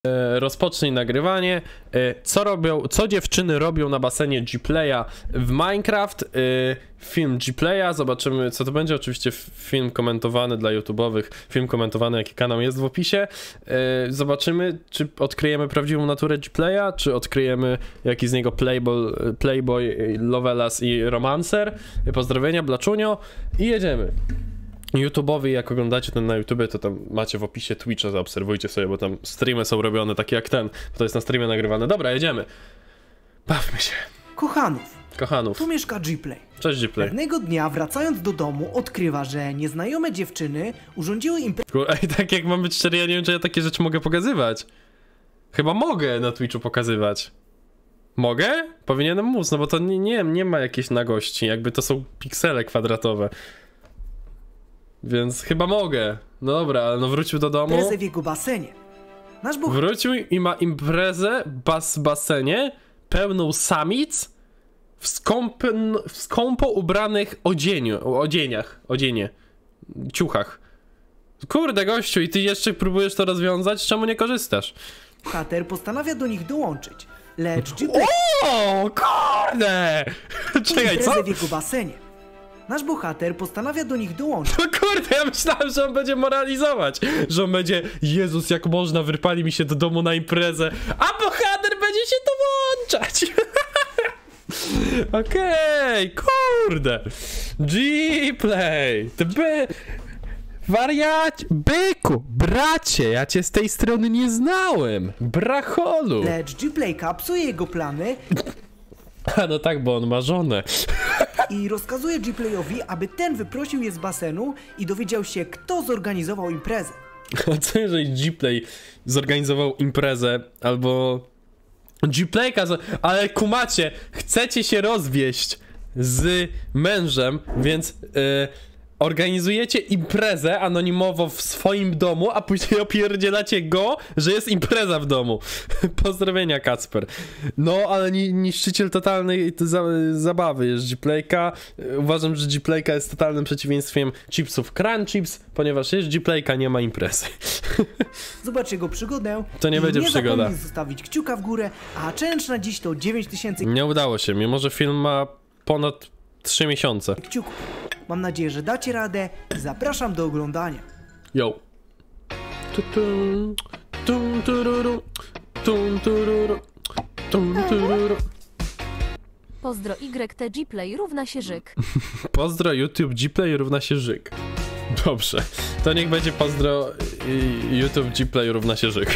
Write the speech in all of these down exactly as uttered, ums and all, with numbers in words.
Rozpocznij nagrywanie. Co robią, co dziewczyny robią na basenie Gplaya w Minecraft? Film Gplaya, zobaczymy co to będzie. Oczywiście film komentowany dla YouTube'owych, film komentowany, jaki kanał jest w opisie. Zobaczymy, czy odkryjemy prawdziwą naturę Gplaya, czy odkryjemy jaki z niego playboy, playboy Lovelas i romancer. Pozdrowienia, Blaczunio i jedziemy. YouTube'owy, jak oglądacie ten na YouTubie, to tam macie w opisie Twitcha, zaobserwujcie sobie, bo tam streamy są robione takie jak ten, bo to jest na streamie nagrywane. Dobra, jedziemy. Bawmy się. Kochanów. Kochanów. Tu mieszka Gplay. Cześć Gplay. Pewnego dnia, wracając do domu, odkrywa, że nieznajome dziewczyny urządziły imprezę. Ej, tak jak mam być szczery, ja nie wiem, czy ja takie rzeczy mogę pokazywać. Chyba mogę na Twitchu pokazywać. Mogę? Powinienem móc, no bo to nie, nie, nie ma jakiejś nagości, jakby to są piksele kwadratowe. Więc chyba mogę. No dobra, ale no wrócił do domu. Imprezę w jego basenie. Nasz boh... Wrócił i ma imprezę bas basenie pełną samic w, skąp w skąpo ubranych odzieniu, odzieniach, odzienie, ciuchach. Kurde gościu, i ty jeszcze próbujesz to rozwiązać? Czemu nie korzystasz? Bohater postanawia do nich dołączyć, lecz Gplay... O, kurde! Czekaj, co? Imprezę w jego basenie. Nasz bohater postanawia do nich dołączyć. No kurde, ja myślałem, że on będzie moralizować, że on będzie, Jezus, jak można, wyrpali mi się do domu na imprezę, a bohater będzie się dołączać. Okej, okay, kurde. Gplay, ty by... Wariacie, byku, bracie, ja cię z tej strony nie znałem, bracholu. Lecz Gplay kapsuje jego plany. A no tak, bo on ma żonę. I rozkazuje Gplayowi, aby ten wyprosił je z basenu i dowiedział się, kto zorganizował imprezę. A co jeżeli Gplay zorganizował imprezę, albo Gplayka, ale kumacie, chcecie się rozwieść z mężem, więc yy, organizujecie imprezę anonimowo w swoim domu, a później opierdzielacie go, że jest impreza w domu. Pozdrowienia, Kacper. No, ale ni niszczyciel totalnej za zabawy jest Gplayka. Uważam, że Gplayka jest totalnym przeciwieństwem chipsów Crunchips, ponieważ jest Gplayka, nie ma imprezy. Zobacz jego przygodę. To nie będzie nie przygoda. Nie zapomnij zostawić kciuka w górę, a challenge na dziś to dziewięć tysięcy... Nie udało się, mimo że film ma ponad trzy miesiące. Kciuków. Mam nadzieję, że dacie radę i zapraszam do oglądania. Yo. Pozdro Y T Gplay równa się żyk. Pozdro YouTube Gplay równa się żyk. Dobrze. To niech będzie pozdro YouTube Gplay równa się żyk.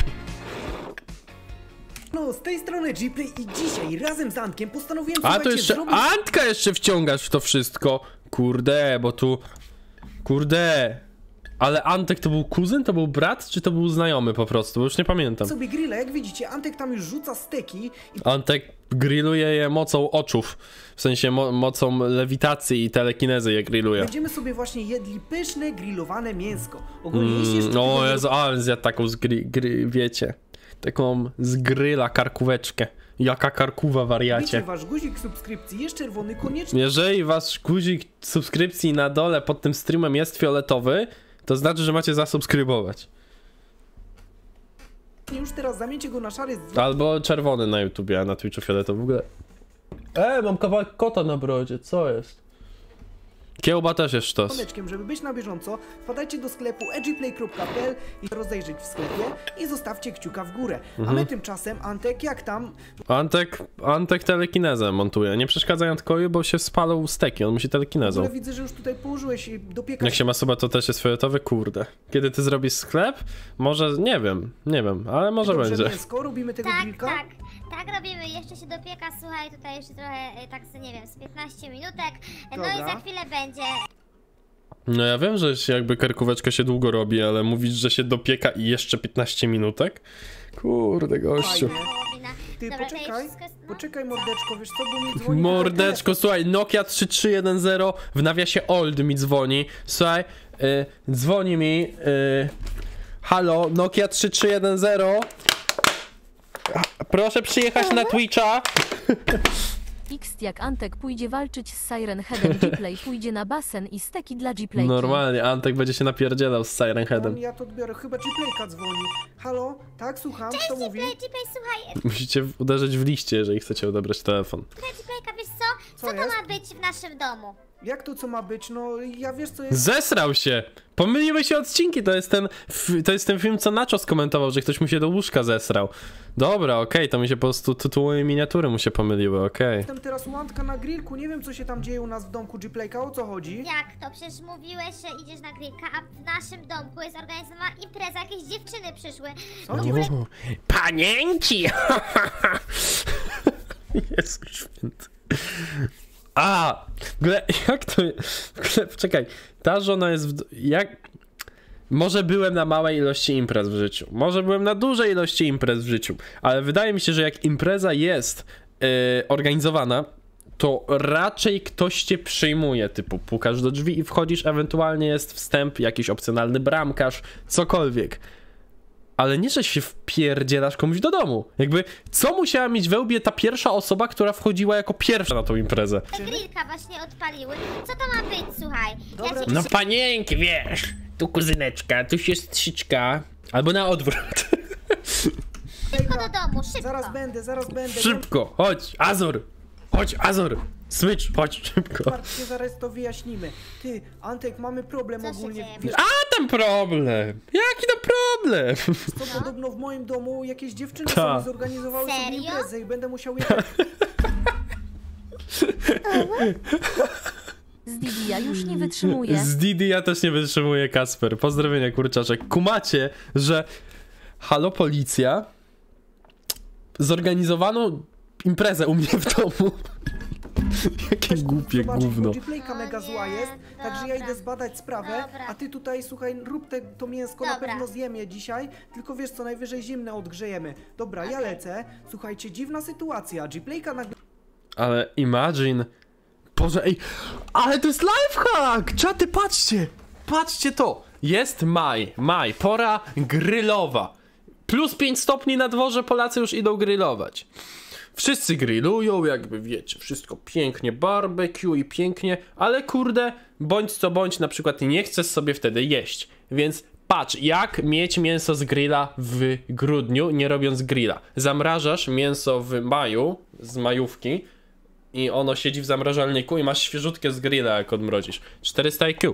No, z tej strony Gplay i dzisiaj razem z Antkiem postanowiłem... A to jeszcze zrobić... Antka jeszcze wciągasz w to wszystko. Kurde, bo tu... Kurde. Ale Antek to był kuzyn, to był brat, czy to był znajomy po prostu? Bo już nie pamiętam. sobie grilla, jak widzicie, Antek tam już rzuca steki i... Antek grilluje je mocą oczów. W sensie mo mocą lewitacji i telekinezy je grilluje. Będziemy sobie właśnie jedli pyszne, grillowane mięsko. Ogólnie mm, jeszcze... O Jezu, ale zjadł taką z gry, gry, wiecie... Taką z gryla karkóweczkę. Jaka karkuwa, wariacie. Wiecie, wasz guzik subskrypcji jest czerwony, koniecznie... Jeżeli wasz guzik subskrypcji na dole pod tym streamem jest fioletowy, to znaczy, że macie zasubskrybować. Już teraz zamieńcie go na szary... Z... Albo czerwony na YouTubie, a na Twitchu fioletowy w ogóle. Ej, mam kawałek kota na brodzie, co jest? Kiełba też jest sztos. Żeby być na bieżąco, wpadajcie do sklepu edgyplay kropka p l i rozejrzeć w sklepie i zostawcie kciuka w górę. Mhm. A my tymczasem, Antek, jak tam? Antek, Antek telekinezę montuje. Nie przeszkadzaj Antkowi, bo się spalą steki, on musi telekinezą. Ale widzę, że już tutaj położyłeś i dopiekasz... Jak się ma suba, to też jest fioletowy, kurde. Kiedy ty zrobisz sklep? Może, nie wiem, nie wiem, ale może Dobrze, będzie. Mięsko, robimy tego tak, grillka? Tak, tak robimy, jeszcze się dopieka, słuchaj, tutaj jeszcze trochę, tak nie wiem, z piętnaście minutek, no Dobra. i za chwilę będzie. No ja wiem, że się jakby karkóweczka się długo robi, ale mówisz, że się dopieka i jeszcze piętnaście minutek? Kurde, gościu. Fajnie. Ty, Dobra, poczekaj, jest, no. poczekaj mordeczko, wiesz co, bo mi dzwoni... Mordeczko, słuchaj, Nokia trzy trzy jeden zero w nawiasie old mi dzwoni. Słuchaj, y, dzwoni mi, y, halo, Nokia trzy trzy jeden zero. Proszę przyjechać na Twitcha. X jak Antek pójdzie walczyć z Siren Headem, Gplay pójdzie na basen i steki dla Gplayki. Normalnie, Antek będzie się napierdzielał z Siren Headem. Ja to odbiorę, chyba Gplayka dzwoni. Halo? Tak, słucham, kto mówi? Gplay, Gplay, słuchaj, Musicie uderzyć w liście, jeżeli chcecie odebrać telefon. Gplayka, wiesz co? Co Co to jest? ma być w naszym domu? Jak to co ma być? No ja wiesz co jest... Zesrał się! Pomyliły się odcinki, to jest ten, f- to jest ten film, co Nacho skomentował, że ktoś mu się do łóżka zesrał. Dobra, okej, okay, to mi się po prostu tytuły i miniatury mu się pomyliły, okej. Okay. Jestem teraz u Antka na grillku, nie wiem co się tam dzieje u nas w domku Gplayka, o co chodzi? Jak to? Przecież mówiłeś, że idziesz na grillka, a w naszym domku jest organizowana impreza, jakieś dziewczyny przyszły. Co dzieje? Panienki! Jezu święty. A! W ogóle, jak to... W ogóle, czekaj, ta żona jest w... Jak... Może byłem na małej ilości imprez w życiu, może byłem na dużej ilości imprez w życiu, ale wydaje mi się, że jak impreza jest yy, organizowana, to raczej ktoś cię przyjmuje, typu pukasz do drzwi i wchodzisz, ewentualnie jest wstęp, jakiś opcjonalny bramkarz, cokolwiek. Ale nie, że się wpierdzielasz komuś do domu. Jakby, co musiała mieć we łbie ta pierwsza osoba, która wchodziła jako pierwsza na tą imprezę? Grillka właśnie odpaliły. Co to ma być, słuchaj? Dobra, ja cię... No panienki, wiesz, tu kuzyneczka, tu siostrzyczka, albo na odwrót. Szybko do domu, szybko. Zaraz będę, zaraz będę. Szybko, chodź, Azor, chodź, Azor, Switch, chodź, szybko. Martw zaraz to wyjaśnimy. Ty, Antek, mamy problem Co się ogólnie. dzieje? Wiesz A tam problem, jaki to problem? co, podobno w moim domu jakieś dziewczyny Ta. sobie zorganizowały sobie Serio? imprezę i będę musiał jechać. Z Didi ja już nie wytrzymuję. Z Didi ja też nie wytrzymuję, Kasper. Pozdrowienia, kurczaczek. Kumacie, że halo policja, zorganizowano imprezę u mnie w domu. Jakie głupie Zobacz, gówno. bo Gplayka mega O nie, zła jest, także ja dobra. idę zbadać sprawę, Dobra. a ty tutaj, słuchaj, rób te, to mięsko, na Dobra. pewno zjem je dzisiaj, tylko wiesz co, najwyżej zimne odgrzejemy. Dobra, ja lecę. Słuchajcie, dziwna sytuacja, Gplayka nagle... Ale imagine. Boże, ej, ale to jest lifehack! Czaty, patrzcie! Patrzcie to! Jest maj, maj, pora grillowa. Plus pięć stopni na dworze, Polacy już idą grillować. Wszyscy grillują, jakby wiecie, wszystko pięknie, barbecue i pięknie, ale kurde, bądź co bądź, na przykład nie chcesz sobie wtedy jeść. Więc patrz, jak mieć mięso z grilla w grudniu, nie robiąc grilla. Zamrażasz mięso w maju, z majówki, i ono siedzi w zamrażalniku i masz świeżutkie z grilla, jak odmrozisz. czterysta I Q.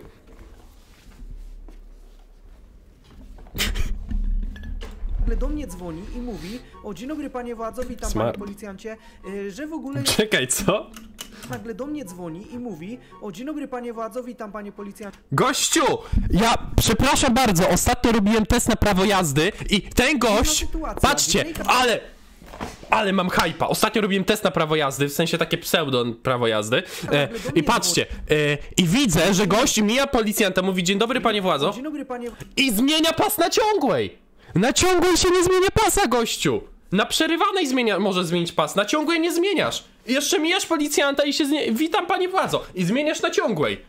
do mnie dzwoni i mówi: o, dzień dobry panie władzo, witam Smart. panie policjancie, y, że w ogóle Czekaj, co? nagle do mnie dzwoni i mówi: o, dzień dobry panie władzo, witam panie policjancie. Gościu! Ja przepraszam bardzo, ostatnio robiłem test na prawo jazdy i ten gość... sytuacja. Patrzcie, Wielka- ale... Ale mam hypa. Ostatnio robiłem test na prawo jazdy, w sensie takie pseudo prawo jazdy. E, I patrzcie, e, i widzę, że gość mija policjanta, mówi: dzień dobry panie władzo, Dzień dobry panie... i zmienia pas na ciągłej. Na ciągłej się nie zmienia pasa, gościu. Na przerywanej zmienia, może zmienić pas, na ciągłej nie zmieniasz. I jeszcze mijasz policjanta i się znie... Witam panie władzo. I zmieniasz na ciągłej.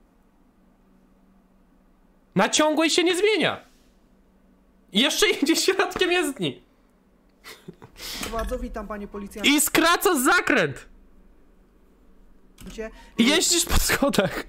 Na ciągłej się nie zmienia. I jeszcze jedzie środkiem jezdni. Władzo, witam panie policjancie. I skracasz zakręt. I jeździsz po schodach.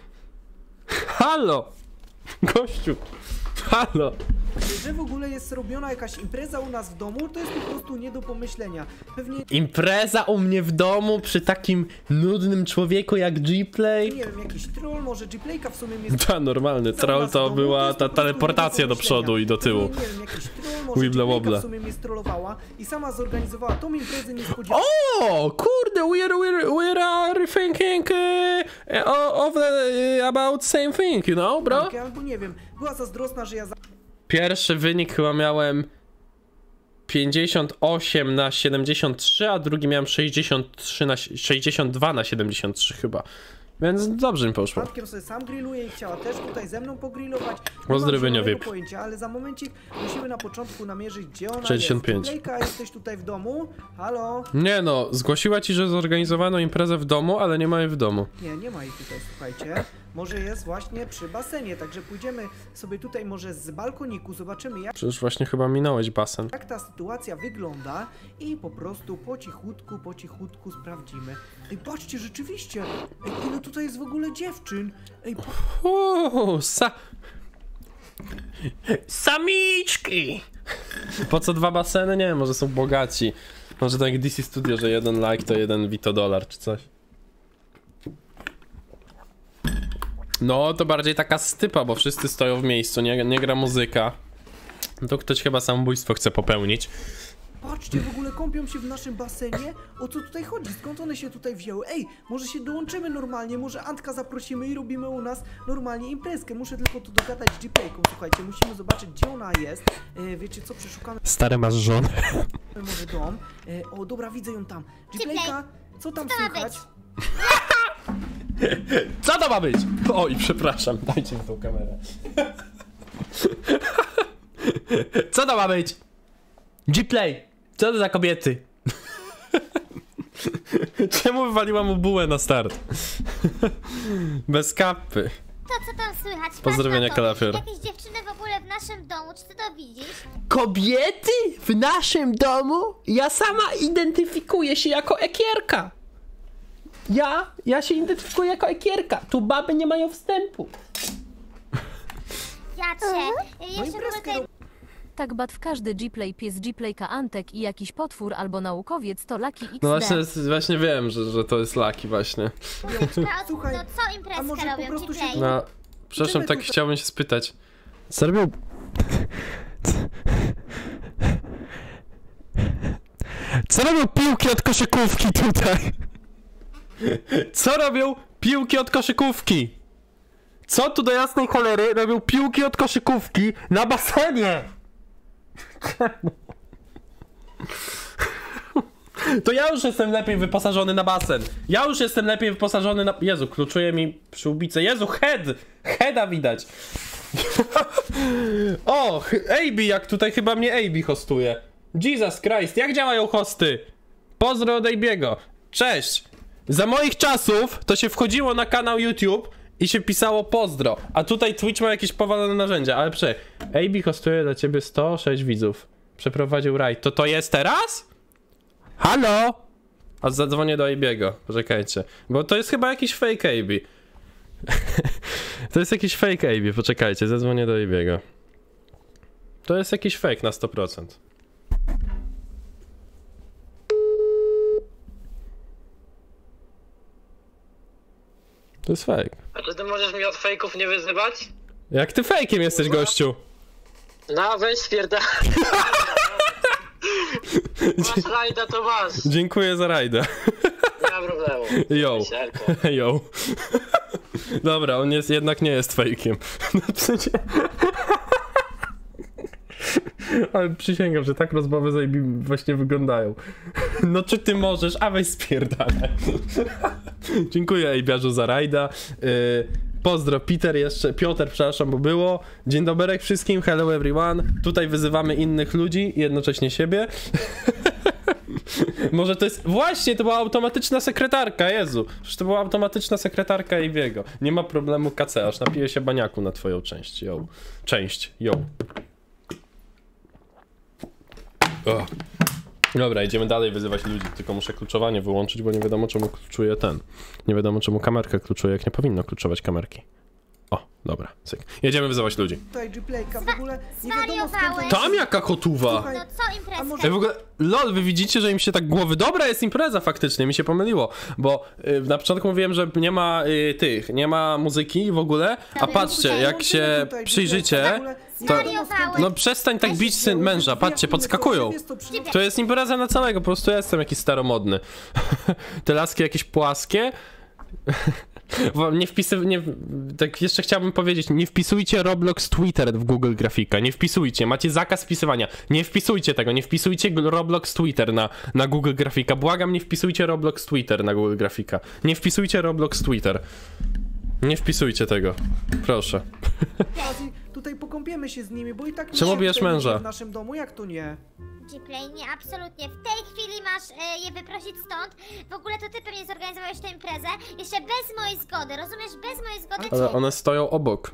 Halo. Gościu. Halo. Że w ogóle jest robiona jakaś impreza u nas w domu, to jest po prostu nie do pomyślenia. Pewnie, Impreza u mnie w domu przy takim nudnym człowieku jak Gplay. nie wiem, jakiś troll, może Gplayka w sumie jest... Ta, normalny troll to była ta teleportacja do przodu i do tyłu. Nie, nie wiem, jakiś troll, może Wibble Gplayka wobble. w sumie mnie strollowała i sama zorganizowała tą imprezę niespodzianą. O, kurde, we're, we're, we are thinking uh, of the, about same thing, you know, bro? Albo nie wiem, była zazdrosna, że ja za... Pierwszy wynik chyba miałem pięćdziesiąt osiem na siedemdziesiąt trzy, a drugi miałem sześćdziesiąt trzy na sześćdziesiąt dwa na siedemdziesiąt trzy chyba. Więc dobrze mi poszło. Antkiem sobie sam grilluje i chciała też tutaj ze mną pogrillować. Pozdrowienia, Nie mam V I P. pojęcia, ale za momencik musimy na początku namierzyć, gdzie ona sześćdziesiąt pięć. jest. Lejka, jesteś tutaj w domu? Halo? Nie no, zgłosiła ci, że zorganizowano imprezę w domu, ale nie ma jej w domu. Nie, nie ma jej tutaj, słuchajcie. Może jest właśnie przy basenie, także pójdziemy sobie tutaj może z balkoniku, zobaczymy jak, Przecież właśnie chyba minąłeś basen. jak ta sytuacja wygląda i po prostu po cichutku, po cichutku sprawdzimy. Ej, patrzcie, rzeczywiście! Ej, ile tutaj jest w ogóle dziewczyn? Ej, po... Uuu, sa... Samiczki! Po co dwa baseny? Nie wiem, może są bogaci. Może tak jak D C Studio, że jeden like to jeden Vito dolar czy coś. No, to bardziej taka stypa, bo wszyscy stoją w miejscu, nie, nie gra muzyka. No to ktoś chyba samobójstwo chce popełnić. Patrzcie, w ogóle kąpią się w naszym basenie. O co tutaj chodzi? Skąd one się tutaj wzięły? Ej, może się dołączymy normalnie, może Antka zaprosimy i robimy u nas normalnie imprezkę. Muszę tylko tu dogadać z G-Playką, słuchajcie, musimy zobaczyć, gdzie ona jest. E, wiecie co, przeszukamy Stary, masz żonę. może dom. E, o, dobra, widzę ją tam. G-Playka, co tam Co to ma słychać? być? Co to ma być? Oj, przepraszam, dajcie mi tą kamerę. Co to ma być? G-Play, co to za kobiety? Czemu wywaliła mu bułę na start? Bez kapy. To co tam słychać? Pozdrowienia, Patrz na to. Kalafior. Jakieś dziewczyny w ogóle w naszym domu, czy ty to widzisz? Kobiety w naszym domu? Ja sama identyfikuję się jako ekierka. Ja, ja się identyfikuję jako ekierka. Tu baby nie mają wstępu. Ja cię. No Jeszcze w ogóle imprezkę tutaj... Tak bat w każdy G-Play, pies G-Playka Antek i jakiś potwór albo naukowiec to Lucky X D. No właśnie, właśnie wiem, że, że to jest Lucky właśnie. Słuchaj, No co a imprezkę może po robią prostu G-Play? się- No, przepraszam, tak tutaj. chciałbym się spytać. Co robią... Co robią piłki od koszykówki tutaj? Co robią piłki od koszykówki? Co tu do jasnej cholery robią piłki od koszykówki na basenie? To ja już jestem lepiej wyposażony na basen. Ja już jestem lepiej wyposażony na... Jezu, kluczuje mi przyłbicę. Jezu, head! Heada widać. O, A B, jak tutaj chyba mnie A B hostuje. Jesus Christ, jak działają hosty? Pozdro od AB'ego. Cześć. Za moich czasów to się wchodziło na kanał YouTube i się pisało pozdro. A tutaj Twitch ma jakieś powalone narzędzia, ale prze... A B hostuje dla ciebie sto sześć widzów. Przeprowadził rajd. To to jest teraz? Halo? A zadzwonię do AB'ego. Poczekajcie. Bo to jest chyba jakiś fake A B. To jest jakiś fake A B. Poczekajcie, zadzwonię do AB'ego. To jest jakiś fake na sto procent. To jest fake. A czy ty możesz mnie od fejków nie wyzywać? Jak ty fejkiem jesteś, gościu? No weź spierdala. Masz rajda, to masz. Dziękuję za rajda. Nie ma problemu. Yo. Sielko. Yo. Dobra, on jest, jednak nie jest fejkiem. No w sensie... Ale przysięgam, że tak rozmowy zajebi właśnie wyglądają. No czy ty możesz? A weź spierdalaj. Dziękuję Ejbiarzu za rajda. Yy, pozdro Peter jeszcze, Piotr, przepraszam, bo było. Dzień dobry wszystkim, hello everyone. Tutaj wyzywamy innych ludzi i jednocześnie siebie. Może to jest... Właśnie, to była automatyczna sekretarka, Jezu. Przecież to była automatyczna sekretarka Ejbiego. Nie ma problemu K C, aż napiję się baniaku na twoją część, yo. Część, yo. O. Dobra, idziemy dalej wyzywać ludzi, tylko muszę kluczowanie wyłączyć, bo nie wiadomo czemu kluczuje ten. Nie wiadomo czemu kamerka kluczuje, jak nie powinno kluczować kamerki. O, dobra, cyk. Jedziemy wyzywać ludzi. Tutaj G-Playka, w ogóle nie wiadomo skąd zwariowałeś. oni- Tam jaka kotuwa! Słuchaj, No co A imprezkę? może- Ej, w ogóle, lol, wy widzicie, że im się tak głowy... Dobra jest impreza faktycznie, mi się pomyliło, bo y, na początku mówiłem, że nie ma y, tych, nie ma muzyki w ogóle, a patrzcie, jak się Tutaj przyjrzycie, G-Playka, w ogóle nie to... wiadomo skąd No przestań tak bić syn męża, patrzcie, podskakują. To jest impreza na całego, po prostu ja jestem jakiś staromodny. Te laski jakieś płaskie. Bo nie wpisy, nie, tak jeszcze chciałbym powiedzieć, nie wpisujcie Roblox Twitter w Google Grafika, nie wpisujcie, macie zakaz wpisywania, nie wpisujcie tego, nie wpisujcie Roblox Twitter na, na Google Grafika, błagam, nie wpisujcie Roblox Twitter na Google Grafika, nie wpisujcie Roblox Twitter, nie wpisujcie tego, proszę. Okazji, tutaj pokąpiemy się z nimi, bo i tak Czemu nie bijesz tutaj męża? w naszym domu, jak to nie? Gplay, nie, absolutnie. W tej chwili masz e, je wyprosić stąd. W ogóle to ty pewnie zorganizowałeś tę imprezę. Jeszcze bez mojej zgody, rozumiesz? Bez mojej zgody. Ale one stoją obok.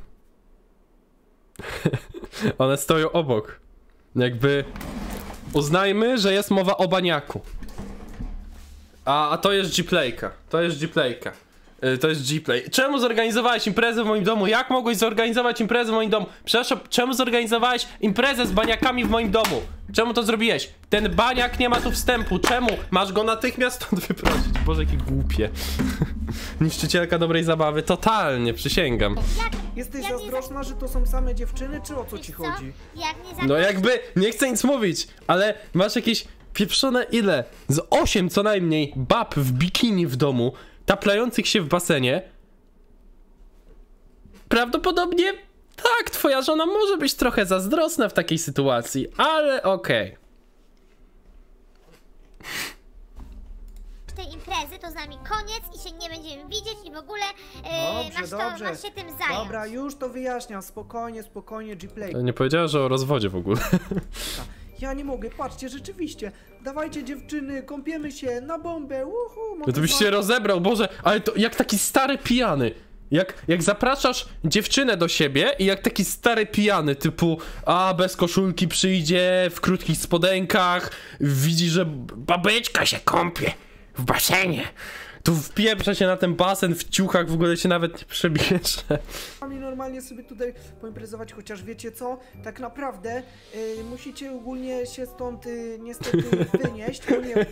One stoją obok. Jakby uznajmy, że jest mowa o baniaku. A, a to jest Gplayka. To jest Gplayka. Yy, to jest Gplay. Czemu zorganizowałeś imprezę w moim domu? Jak mogłeś zorganizować imprezę w moim domu? Przepraszam, czemu zorganizowałeś imprezę z baniakami w moim domu? Czemu to zrobiłeś? Ten baniak nie ma tu wstępu. Czemu? Masz go natychmiast stąd wyprosić. Boże, jakie głupie. Niszczycielka dobrej zabawy. Totalnie, przysięgam. Jak, Jesteś jak nie zazdrosna, że to są same dziewczyny, czy o co ci Wiesz co? chodzi? Jak nie No zaprosisz- jakby, nie chcę nic mówić, ale masz jakieś pieprzone ile? Z osiem co najmniej bab w bikini w domu, taplających się w basenie. Prawdopodobnie tak, twoja żona może być trochę zazdrosna w takiej sytuacji, ale okej. tej imprezy, to z nami koniec i się nie będziemy widzieć i w ogóle e, Dobrze, masz, to, dobrze. masz się tym zająć. Dobra, już to wyjaśniam, spokojnie, spokojnie, Gplay. Nie powiedziała, że o rozwodzie w ogóle. Ja nie mogę, patrzcie, rzeczywiście. Dawajcie dziewczyny, kąpiemy się na bombę, uhu, No to byś się rozebrał, Boże, ale to jak taki stary pijany. Jak, jak zapraszasz dziewczynę do siebie i jak taki stary pijany, typu a bez koszulki przyjdzie, w krótkich spodenkach, widzi, że babeczka się kąpie w basenie. Tu wpieprza się na ten basen w ciuchach, w ogóle się nawet nie przebierze. Mamy normalnie sobie tutaj poimprezować, chociaż wiecie co? Tak naprawdę y, musicie ogólnie się stąd y, niestety wynieść, bo nie...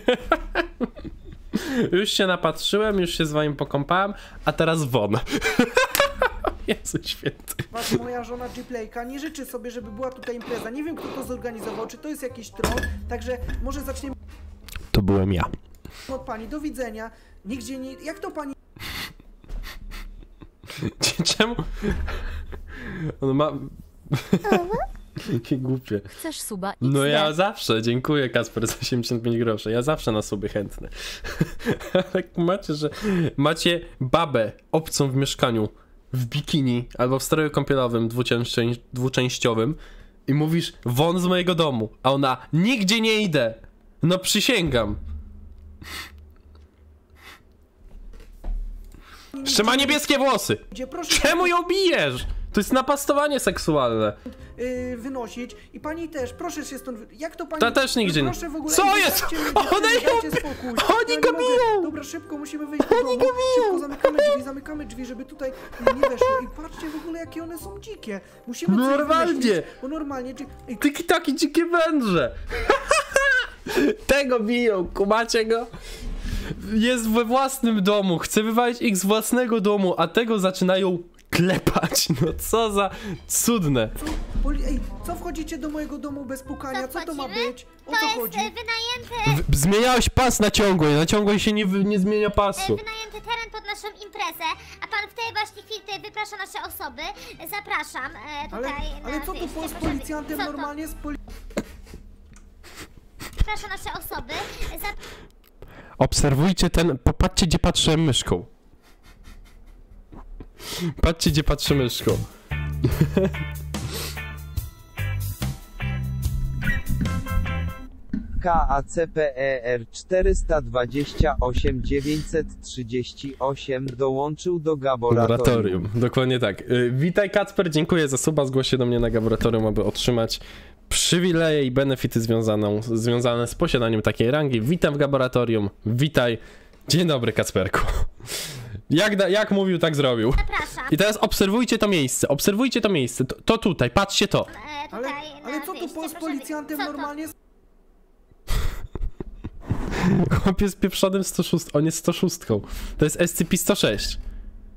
Już się napatrzyłem, już się z wami pokąpałem, a teraz won. Jezu święty. Was moja żona Gplayka nie życzy sobie, żeby była tutaj impreza. Nie wiem, kto to zorganizował, czy to jest jakiś troll, także może zaczniemy To byłem ja. od pani. Do widzenia. Nigdzie nie... Jak to pani... Czemu? On ma... Jakie głupie. Chcesz suba X D? No ja zawsze, dziękuję Kasper za osiemdziesiąt pięć groszy, ja zawsze na sobie chętny. Ale macie, że macie babę obcą w mieszkaniu, w bikini albo w stroju kąpielowym dwuczęści- dwuczęściowym i mówisz won z mojego domu, a ona nigdzie nie idę. No przysięgam. Jeszcze ma niebieskie włosy. Gdzie proszę Czemu ją bijesz? To jest napastowanie seksualne. y, wynosić i pani też, proszę się stąd... wy- Jak to pani... Ta też nigdzie nie- Proszę w ogóle... Co Ej, jest? zostawcie mnie, One dziewczyny, ją- dajcie spokój. Oni Ja nie go mogę. biją! Dobra, szybko, musimy wyjść do domu. Szybko, zamykamy drzwi, zamykamy drzwi, żeby tutaj nie weszło. I patrzcie w ogóle, jakie one są dzikie. Musimy coś Normalnie. wymyślić, bo normalnie... dzi- Ej, Taki taki dzikie węże. Tego biją, kumacie go? Jest we własnym domu, chce wywalić ich z własnego domu, a tego zaczynają klepać. No co za cudne. co? Poli- Ej, co wchodzicie do mojego domu bez pukania? Co to ma wchodzimy? być? O To co jest chodzi? e, wynajęty, W, zmieniałeś pas na ciągłej, na ciągłej się nie, wy- nie zmienia e, pasu. wynajęty teren pod naszą imprezę, a pan w tej właśnie chwili tutaj wyprasza nasze osoby. Zapraszam e, Ale, tutaj ale na co tu wyjście. po, z Proszę, policjantem co to? normalnie? Z poli- Wyprasza nasze osoby. Za... Obserwujcie ten, popatrzcie gdzie patrzę myszką. Patrzcie gdzie patrzę myszką. K A C P E R czterysta dwadzieścia osiem dziewięćset trzydzieści osiem dołączył do laboratorium. Laboratorium, dokładnie tak. Y, witaj Kacper, dziękuję za suba, zgłoś się do mnie na laboratorium, aby otrzymać przywileje i benefity związaną, związane z posiadaniem takiej rangi. Witam w laboratorium, witaj. Dzień dobry Kacperku. Jak, da, jak mówił, tak zrobił. Zapraszam. I teraz obserwujcie to miejsce, obserwujcie to miejsce, to, to tutaj, patrzcie to. E, Ale, tutaj ale na co tu wyjście. po, z Proszę, policjantem co to? normalnie? Chłop jest pieprzonym sto sześć, on jest sto sześć. To jest S C P sto sześć.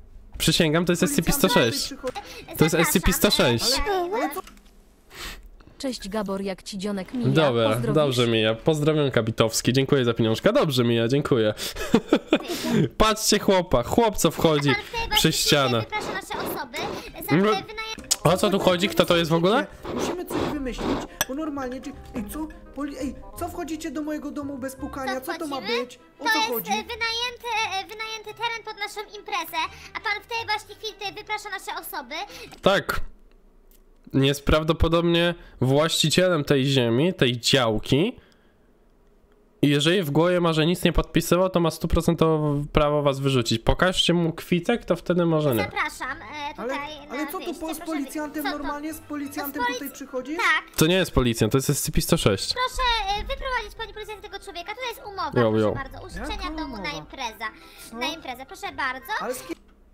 Przysięgam, to jest S C P sto sześć. To jest S C P sto sześć. Zapraszam, e, Ale co? Cześć Gabor, jak ci dzionek mija? Dobra, Pozdrowisz? dobrze Mija. Pozdrawiam Kabitowski. Dziękuję za pieniążka. Dobrze Mija, dziękuję. Patrzcie chłopa, chłopco wchodzi Pan tutaj przez właśnie ścianę. wyprasza nasze osoby. Za No. wynajem... O co tu chodzi? Kto to jest w ogóle? Musimy coś wymyślić, bo normalnie... Czy... Ej, co? Poli... Ej, co wchodzicie do mojego domu bez pukania? Co to ma wchodzimy? być? O To co jest chodzi? e, wynajęty, e, wynajęty teren pod naszą imprezę, a pan w tej właśnie chwili tutaj wyprasza nasze osoby. Tak. Jest prawdopodobnie właścicielem tej ziemi, tej działki. I jeżeli w głowie ma, że nic nie podpisywał, to ma stuprocentowe prawo was wyrzucić. Pokażcie mu kwitek, to wtedy może nie. Zapraszam e, Ale, tutaj ale na co tu wyjście. po, z Proszę policjantem wy- co to? normalnie? Z policjantem To z polic- tutaj przychodzisz? Tak. To nie jest policjant, to jest S C P sto sześć. Proszę e, wyprowadzić pani policjant tego człowieka. Tutaj jest umowa, Jo, proszę jo. bardzo. Użyczenia Jaka domu na umowa? imprezę. Co? Na imprezę, proszę bardzo. Ale z kim?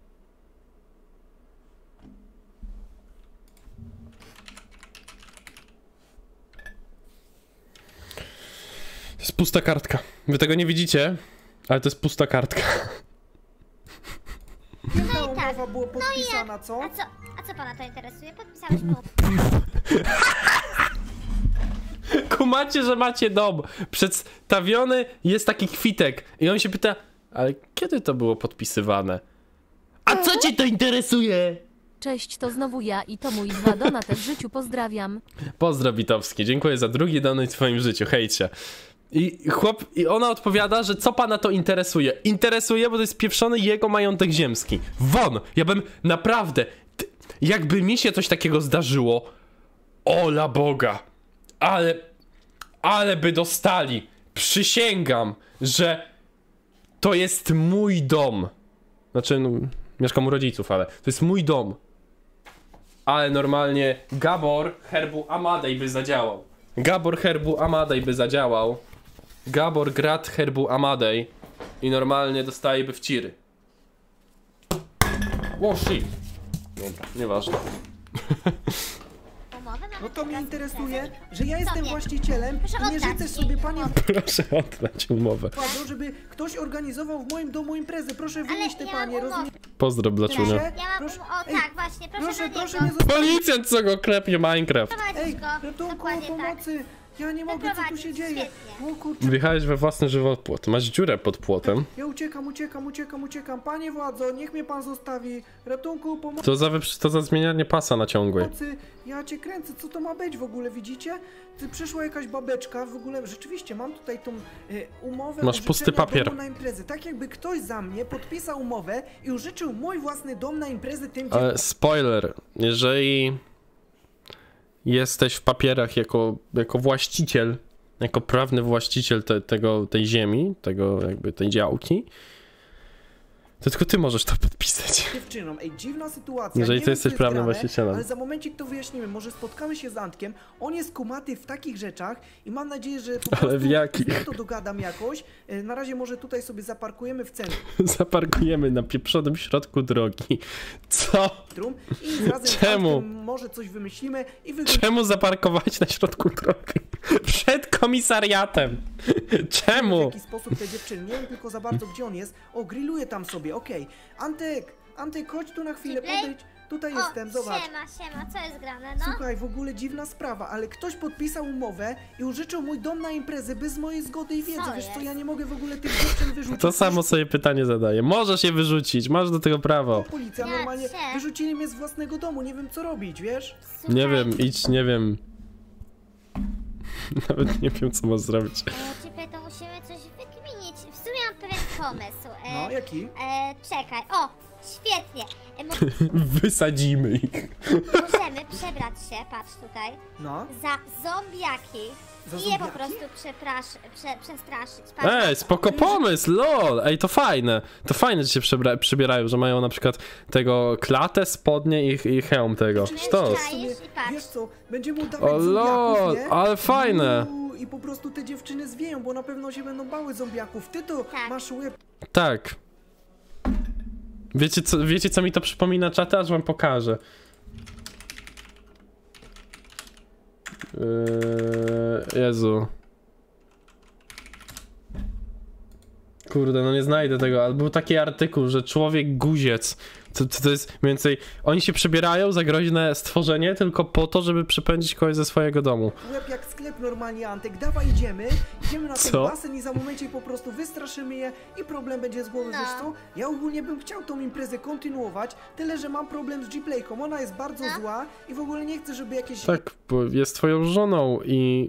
To jest pusta kartka. Wy tego nie widzicie, ale to jest pusta kartka. Kim ta No i tak. umowa była podpisana, co? A co, a co pana to interesuje? Podpisałeś umowę. Kumacie, że macie dom. Przedstawiony jest taki kwitek. I on się pyta, ale kiedy to było podpisywane? A co cię to interesuje? Cześć, to znowu ja i to mój dwa donate w życiu, pozdrawiam. Pozdro Witowski, dziękuję za drugi donate w twoim życiu, hejcie. I chłop, i ona odpowiada, że co pana to interesuje? Interesuje, bo to jest pieprzony jego majątek ziemski. Won! Ja bym naprawdę, ty, jakby mi się coś takiego zdarzyło, ola Boga, ale, ale by dostali. Przysięgam, że to jest mój dom. Znaczy, no, mieszkam u rodziców, ale to jest mój dom. Ale normalnie Gabor herbu Amadej by zadziałał. Gabor herbu Amadej by zadziałał. Gabor Grat herbu Amadej. I normalnie dostajeby w ciry. Oh shit. Dobra, nieważne. Umowę mamy No to mnie teraz interesuje, imprezę. że ja jestem Sobie. właścicielem Proszę i nie oddać życzę mi sobie, panie umowę. Proszę oddać umowę. Władzu, żeby ktoś organizował w moim domu imprezę. Proszę wynieść te ja panie, mam umowę. rozumiem? Pozdro Blaczunia. Proszę? Ja mam Proszę- um... O Ej, tak, właśnie, proszę, Proszę, do proszę niego. mnie zostawić. Policjant, co go klepie Minecraft. Ej, Prowadzić go. ratunku, Dokładnie tak. pomocy! Ja nie mogę, co tu się Wyprowadzić, dzieje? świetnie. O kurczę, Wjechałeś we własny żywopłot. Masz dziurę pod płotem. ja uciekam, uciekam, uciekam, uciekam. Panie władzo, niech mnie pan zostawi. Ratunku, pomocy! To za, wyprzy- to za zmienianie pasa na ciągłej. Ja cię kręcę, co to ma być w ogóle, widzicie? Ty przyszła jakaś babeczka, w ogóle rzeczywiście mam tutaj tą e, umowę Masz użyczenia pusty papier. domu na imprezę. Tak jakby ktoś za mnie podpisał umowę i użyczył mój własny dom na imprezę tym, gdzie... Ale spoiler, jeżeli jesteś w papierach jako, jako właściciel, jako prawny właściciel te, tego, tej ziemi, tego jakby tej działki, to tylko ty możesz to podpisać. dziewczyną. Ej, dziwna sytuacja. Jeżeli nie ty wiem, jesteś co jest prawnym grane, właścicielem. Ale za momencik to wyjaśnimy. Może spotkamy się z Antkiem. On jest kumaty w takich rzeczach i mam nadzieję, że po Ale w prostu jakich? z nim to dogadam jakoś. E, Na razie może tutaj sobie zaparkujemy w centrum Zaparkujemy na pieprzonym środku drogi. Co? i razem z Czemu? Antkiem może coś wymyślimy i wygląda Czemu zaparkować na środku drogi? Przed komisariatem. w Czemu? jaki sposób te dziewczyny. Nie wiem tylko za bardzo, gdzie on jest. O, grilluje tam sobie, okej. Antek, Antek, chodź tu na chwilę, Ciplej? podejdź. Tutaj O, jestem, zobacz. siema, siema, co jest grane, no? Słuchaj, w ogóle dziwna sprawa, ale ktoś podpisał umowę i użyczył mój dom na imprezę bez mojej zgody i wiedzy. Co Wiesz co, jest? ja nie mogę w ogóle tych dziewczyn wyrzucić. To samo sobie pytanie zadaję. Możesz je wyrzucić, masz do tego prawo. Policja Ja normalnie cię. wyrzucili mnie z własnego domu, nie wiem co robić, wiesz? Słuchaj, Nie wiem, idź, nie wiem. Nawet nie wiem, co masz zrobić. E, Ciepłe, to musimy coś wykminić. W sumie mam pewien pomysł. E, No, jaki? e, czekaj, o, świetnie. E, mo Wysadzimy ich. możemy przebrać się, patrz tutaj, No. za zombiaki Za i je zombiaki? po prostu przeprasz, prze, przestraszyć. Patrz, Ej, spoko pomysł, lol. Ej, to fajne. To fajne, że się przebra- przybierają, że mają na przykład tego klatę, spodnie i, i hełm tego. Sztos. W sumie, I patrz. wiesz co, będzie mu dawać O zombiaków, lol, nie? ale fajne. Uuu, I po prostu te dziewczyny zwieją, bo na pewno się będą bały zombiaków. Ty to Tak. masz łeb. Tak. Wiecie co, wiecie, co mi to przypomina, czata? Aż wam pokażę. Yy, Jezu. kurde, no nie znajdę tego, ale był taki artykuł, że człowiek guziec, to, to, to jest mniej więcej, oni się przebierają za groźne stworzenie tylko po to, żeby przypędzić kogoś ze swojego domu. Łeb jak sklep normalnie, Antek, dawaj idziemy, idziemy na ten Co? basen i za momencie po prostu wystraszymy je i problem będzie z głowy, No. wiesz co? Ja ogólnie bym chciał tą imprezę kontynuować, tyle, że mam problem z G-Playką, ona jest bardzo No. zła i w ogóle nie chcę, żeby jakieś... Tak, bo jest twoją żoną i...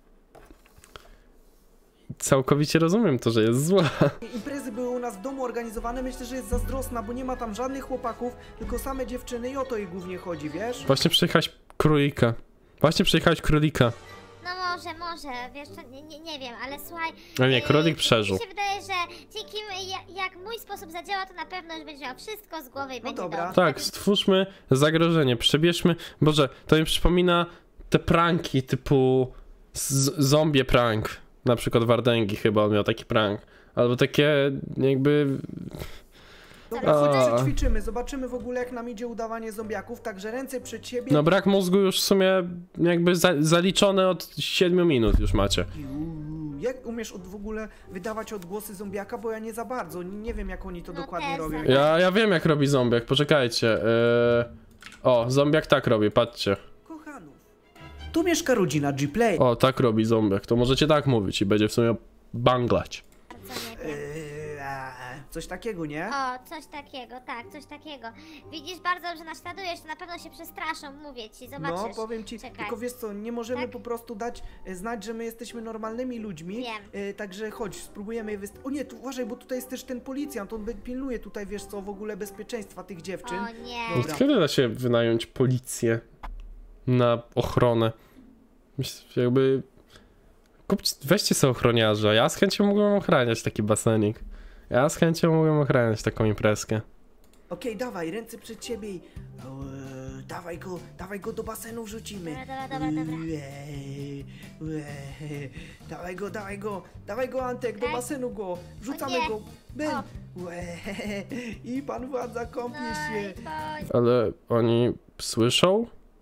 Całkowicie rozumiem to, że jest zła. Imprezy były u nas w domu organizowane, myślę, że jest zazdrosna, bo nie ma tam żadnych chłopaków, tylko same dziewczyny i o to jej głównie chodzi, wiesz? Właśnie przyjechałeś królika. Właśnie przyjechałeś królika. No może, może, wiesz, co, nie, nie, nie wiem, ale słuchaj... Ale nie, yy, królik przeżył. Mi się wydaje, że dzięki m- ja, jak mój sposób zadziała, to na pewno już będzie miał wszystko z głowy i będzie dobra. dobrze. Tak, stwórzmy zagrożenie, przebierzmy... Boże, to mi przypomina te pranki typu z- zombie prank. Na przykład Wardęgi chyba on miał taki prank. Albo takie jakby... Dobra, A. chodź, ćwiczymy, zobaczymy w ogóle jak nam idzie udawanie zombiaków, także ręce przed siebie. No brak mózgu już w sumie jakby za- zaliczone od siedmiu minut już macie. Uuu, Jak umiesz od, w ogóle wydawać odgłosy zombiaka, bo ja nie za bardzo, nie wiem jak oni to No dokładnie też robią. za- Ja, ja wiem jak robi zombiak, poczekajcie. Yy... O, zombiak tak robi, patrzcie. Kochanów. Tu mieszka rodzina G-Play. O, tak robi zombiak, to możecie tak mówić i będzie w sumie banglać. Bardzo nie wiem. Eee, a, coś takiego, nie? O, coś takiego, tak, coś takiego. Widzisz, bardzo dobrze naśladujesz, to na pewno się przestraszą, mówię ci, zobaczysz. No, powiem ci, Czekaj. tylko wiesz co, nie możemy Tak? po prostu dać e, znać, że my jesteśmy normalnymi ludźmi. Wiem. E, także chodź, spróbujemy je wyst... O nie, tu uważaj, bo tutaj jest też ten policjant, on by- pilnuje tutaj, wiesz co, w ogóle bezpieczeństwa tych dziewczyn. O nie. Dobra. Od kiedy da się wynająć policję na ochronę? Myśl- Jakby... Kupcie, weźcie sobie ochroniarza, ja z chęcią mógłbym ochraniać taki basenik. Ja z chęcią mógłbym ochraniać taką imprezkę. Okej, dawaj, ręce przed siebie i... Eee, dawaj go, dawaj go do basenu wrzucimy. Dobra, dobra, dobra, dobra. Eee, eee, dawaj go, dawaj go, dawaj go Antek, do Ej. basenu go, wrzucamy O nie. go. Ben. O. Eee, I pan władza kąpie No się. i chodź. Ale oni słyszą?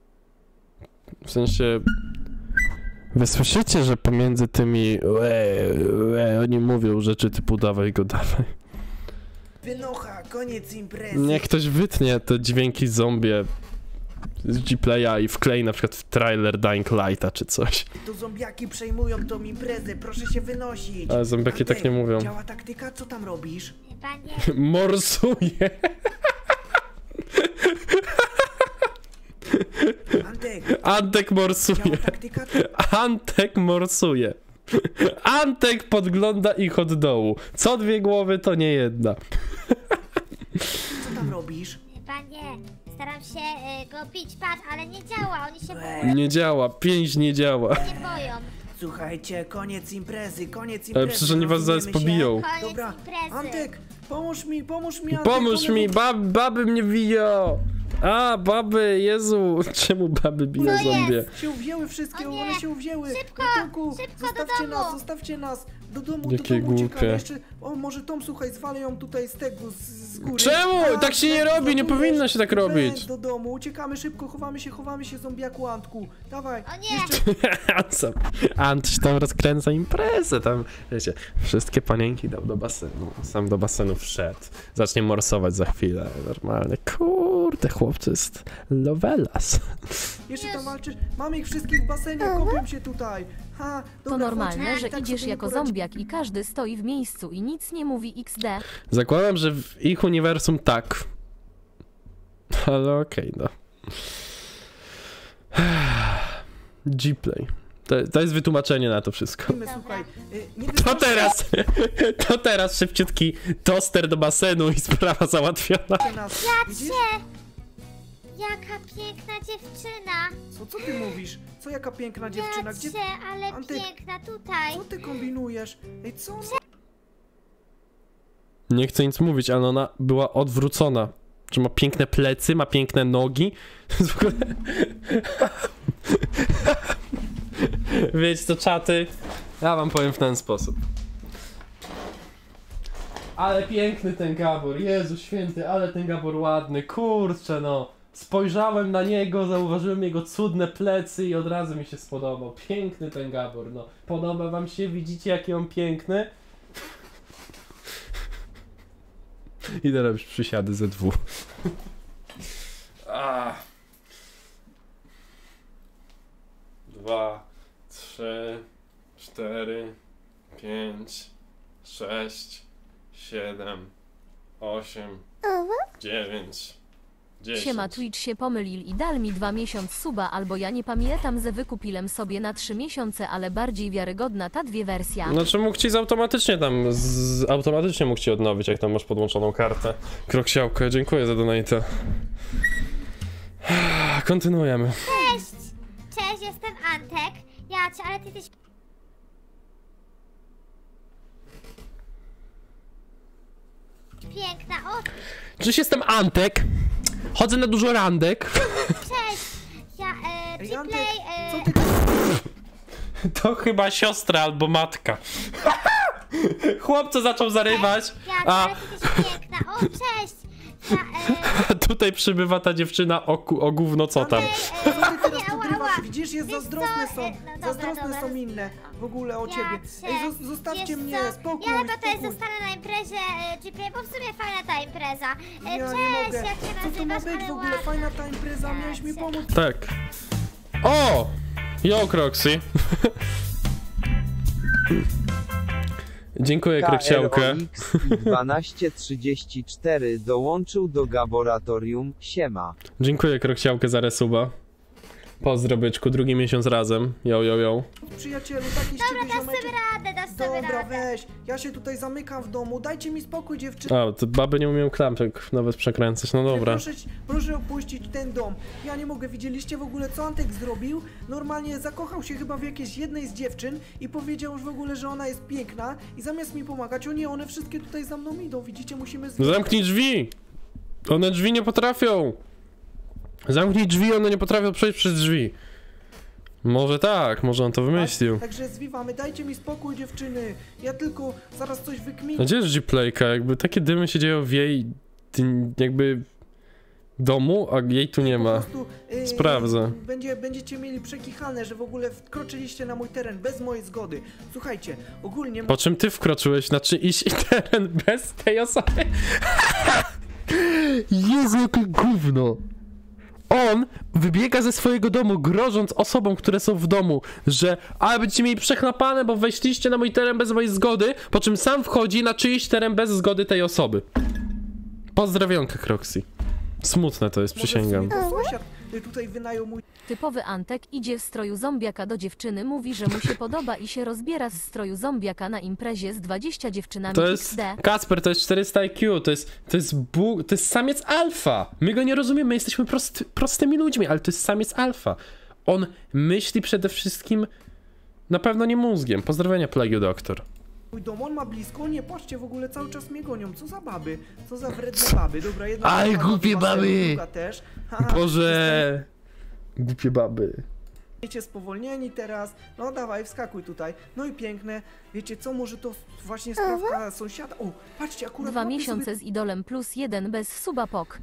W sensie... Wy słyszycie, że pomiędzy tymi... Ue, ue, oni mówią rzeczy typu dawaj go, dawaj. Wynocha, koniec imprezy. Niech ktoś wytnie te dźwięki zombie z G-Playa i wklei na przykład w trailer Dying Lighta czy coś. Tu zombiaki przejmują tą imprezę, proszę się wynosić. Ale zombiaki tak nie mówią. Działa taktyka, co tam robisz? Chyba nie. Morsuje! Antek, Antek morsuje! działa taktyka? Antek morsuje! Antek podgląda ich od dołu. Co dwie głowy, to nie jedna. Co tam robisz? Chyba nie. Staram się y, go bić, patrz, ale nie działa, oni się boją, Nie działa, pięć nie działa. nie boją. Słuchajcie, koniec imprezy, koniec imprezy. Ale przecież oni was zaraz rozumiemy się? pobiją. Koniec Dobra, imprezy. Antek, pomóż mi, pomóż mi, Antek. Pomóż mi, bab, baby mnie biją! A, baby, Jezu, czemu baby biją Co zombie? jest? Się uwzięły wszystkie, O nie, one się uwzięły. szybko, Ratunku, szybko do zostawcie domu. nas, zostawcie nas. Do domu, Jakie do domu uciekamy. głupie. Jeszcze, o, może Tom, słuchaj, zwalę ją tutaj z tego, z, z góry. Czemu? A, Tak się nie Ben, robi, nie ratujesz. powinno się tak Ben, robić. do domu, uciekamy szybko, chowamy się, chowamy się, zombiaku Antku. Dawaj. O nie. Jeszcze Antoś tam rozkręca imprezę, tam, wiecie, wszystkie panienki dał do basenu, sam do basenu wszedł, zacznie morsować za chwilę, normalnie, kurde, chłopcy jest lovelas. Jeszcze tam walczysz. Mamy ich wszystkich w basenie, kopią się tutaj. Ha, To dobra, normalne, chodźmy, że tak idziesz sobie jako poradzi- zombiak i każdy stoi w miejscu i nic nie mówi iks de. Zakładam, że w ich uniwersum tak, ale okej, no. G-Play. To, to jest wytłumaczenie na to wszystko. Słuchaj, y, nie To wystarczy teraz, to teraz szybciutki toster do basenu i sprawa załatwiona. nas. Widzisz? Jaka piękna dziewczyna. Co, co ty mówisz? Co jaka piękna dziewczyna? Gdzie... Jacie, ale Antek, piękna tutaj. Co ty kombinujesz? Ej, co ona... Nie chcę nic mówić, ale ona była odwrócona. Że ma piękne plecy, ma piękne nogi. W ogóle... Wiecie co, czaty? Ja wam powiem w ten sposób. Ale piękny ten Gabor, Jezu święty, ale ten Gabor ładny, kurczę no. Spojrzałem na niego, zauważyłem jego cudne plecy i od razu mi się spodobał. Piękny ten Gabor, no. Podoba wam się? Widzicie jaki on piękny? Idę robić przysiady ze dwóch. A. Dwa, trzy, cztery, pięć, sześć, siedem, osiem, dziewięć, dziesięć. Siema, Twitch się pomylił i dal mi dwa miesiąc suba, albo ja nie pamiętam, że wykupilem sobie na trzy miesiące, ale bardziej wiarygodna ta dwie wersja. Znaczy mógł ci z automatycznie tam, z, automatycznie mógł ci odnowić, jak tam masz podłączoną kartę. Kroksiałkę, dziękuję za donate. Kontynuujemy. Cześć! Cześć, jestem Antek. Ja cię, ale ty jesteś... piękna. O, Cześć, jestem Antek. Chodzę na dużo randek. cześć! Ja, e, Ej, Antek, G-Play, e... co ty To chyba siostra albo matka. Chłopca zaczął zarywać. Ja cię, A, ale ty jesteś piękna. O, cześć! Ja, e... a tutaj przybywa ta dziewczyna o, ku- o gówno co tam. Ej, Co ty teraz ała, ała. podrywasz? Widzisz, jest Wiesz zazdrosne co? są. E, no dobra, Zazdrosne dobra. są inne w ogóle o Ja ciebie. cię- Ej, zos- zostawcie wiesz mnie, co? spokój, Ja chyba tutaj spokój. zostanę na imprezie e, G-Play, bo w sumie fajna ta impreza. E, Ja cześć, nie mogę. jak się Co to ma nazywasz, być ale w ogóle? ładna. Fajna ta impreza, miałeś mi cię- pomóc. Tak. O! Yo, Croxy. Dziękuję, Kroksiałkę. K R O X I dwanaście trzydzieści cztery dołączył do laboratorium. Siema. Dziękuję, Kroksiałkę, za resuba. Pozdro, byczku, drugi miesiąc razem. Yo, yo, yo. Przyjacielu, taki z Dobra, ciebie dasz ziomeczek. sobie radę, dasz sobie Dobra, radę. weź. Ja się tutaj zamykam w domu. Dajcie mi spokój, dziewczyny. A, to baby nie umieją klampek nawet przekręcać, no dobra. Proszę, proszę opuścić ten dom. Ja nie mogę. Widzieliście w ogóle, co Antek zrobił? Normalnie zakochał się chyba w jakiejś jednej z dziewczyn i powiedział już w ogóle, że ona jest piękna i zamiast mi pomagać, o nie, one wszystkie tutaj za mną idą. Widzicie, musimy... Z... No zamknij drzwi! One drzwi nie potrafią! Zamknij drzwi, one nie potrafią przejść przez drzwi. Może tak, może on to wymyślił. Także zwiewamy. Dajcie mi spokój, dziewczyny. Ja tylko zaraz coś A wykminię. gdzie jest G-Playka? Jakby takie dymy się dzieją w jej ty- jakby domu, a jej tu nie Po ma. prostu, yy, Sprawdzę. Będzie, będziecie mieli przekichane, że w ogóle wkroczyliście na mój teren bez mojej zgody. Słuchajcie, ogólnie... Po czym ty wkroczyłeś na czyjś teren bez tej osoby? Jezu, jakie gówno! On wybiega ze swojego domu, grożąc osobom, które są w domu, że ale będziecie mieli przechlapane, bo wejśliście na mój teren bez mojej zgody, po czym sam wchodzi na czyjś teren bez zgody tej osoby. Pozdrawionka, Croxy. Smutne to jest, Może w przysięgam. sumie to sąsiad y, tutaj wynajął mój Typowy Antek idzie w stroju zombiaka do dziewczyny, mówi, że mu się podoba i się rozbiera z stroju zombiaka na imprezie z dwudziestoma dziewczynami To X jest, D. Kasper, to jest czterysta I Q, to jest, to jest bu, to jest samiec alfa. My go nie rozumiemy, my jesteśmy prosty, prostymi ludźmi, ale to jest samiec alfa. On myśli przede wszystkim na pewno nie mózgiem. Pozdrowienia, Plague Doktor. mój dom, on ma blisko, nie, patrzcie, w ogóle cały czas mnie gonią, co za baby, co za wredne baby, dobra, jedna... Aj, baba głupie do basenu, baby. druga też. Haha, Boże, głupie baby. Jesteście spowolnieni teraz, no dawaj, wskakuj tutaj, no i piękne, wiecie co, może to właśnie sprawka sąsiada, o, patrzcie, akurat... Dwa łapię miesiące sobie z idolem plus jeden bez suba pok.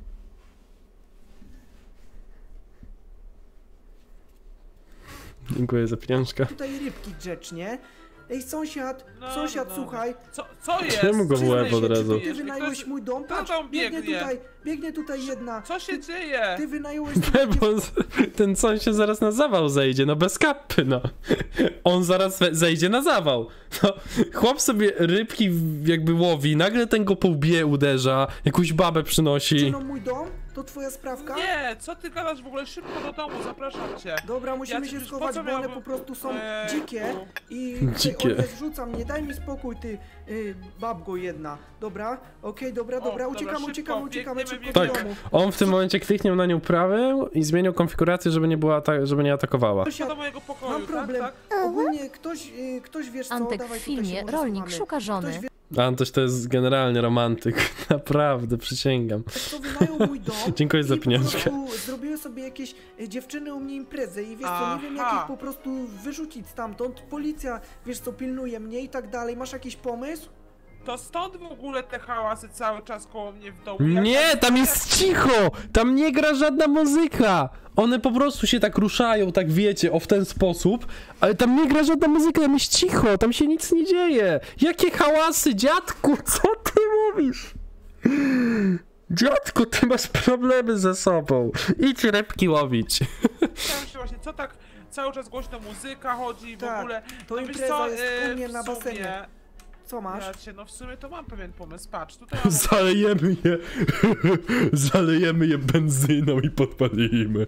Dziękuję za pieniążka. tutaj rybki grzecznie. Ej, sąsiad, No, sąsiad, no, słuchaj, Co, co jest? Czemu go w Co łeb się od dzieje? razu? ty Ktoś- wynająłeś mój dom, Kto patrz, tam biegnie biegnie? tutaj, biegnie tutaj jedna. Co się ty, dzieje? Ty wynająłeś sobie Bo z- ten sąsiad zaraz na zawał zejdzie, no bez kapy, no. On zaraz we- zejdzie na zawał. No, chłop sobie rybki w- jakby łowi, nagle ten go po łbie uderza, jakąś babę przynosi. dziewczyną mój dom, to twoja sprawka? Nie, co ty gadasz w ogóle? Szybko do domu, zapraszam cię. Dobra, musimy Ja się ci przecież schować, po co bo one miałbym- po prostu są Eee, dzikie no. i Dzikie. tutaj Olga zrzuca mnie, daj mi spokój ty, y, babgo jedna. Dobra, okej, dobra, O, dobra, dobra, uciekamy, szybko, uciekamy, uciekamy biegniemy, szybko do Tak, domu. on w tym momencie kliknął na nią prawym i zmienił konfigurację, żeby nie była ta, żeby nie atakowała. Co Sąsiad, do mojego pokoju, mam tak? problem, tak? ogólnie ktoś, y, ktoś wiesz co, Antek dawaj w tutaj się filmie może rolnik schowamy. szuka żony. Ktoś wie, Antoś to jest generalnie romantyk, naprawdę, przysięgam. kto wynajął mój dom. Dziękuję za i po pieniążkę. prostu zrobiły sobie jakieś y, dziewczyny u mnie imprezę i wiesz co, nie wiem jak Aha. ich po prostu wyrzucić stamtąd. Policja, wiesz co, pilnuje mnie i tak dalej. Masz jakiś pomysł? To stąd w ogóle te hałasy cały czas koło mnie w domu. Jak Nie, tam jest cicho! Tam nie gra żadna muzyka! One po prostu się tak ruszają, tak wiecie, o w ten sposób, ale tam nie gra żadna muzyka, tam jest cicho, tam się nic nie dzieje! Jakie hałasy, dziadku, co ty mówisz? Dziadku, ty masz problemy ze sobą. Idź rybki łowić. Zastanawiam się właśnie, co tak cały czas głośno muzyka chodzi w Tak, ogóle. to no wiesz impreza co, jest e, u mnie w na sumie- basenie. Co masz? Ja cię, no w sumie to mam pewien pomysł, patrz, tutaj mam Zalejemy je. Zalejemy je benzyną i podpalimy.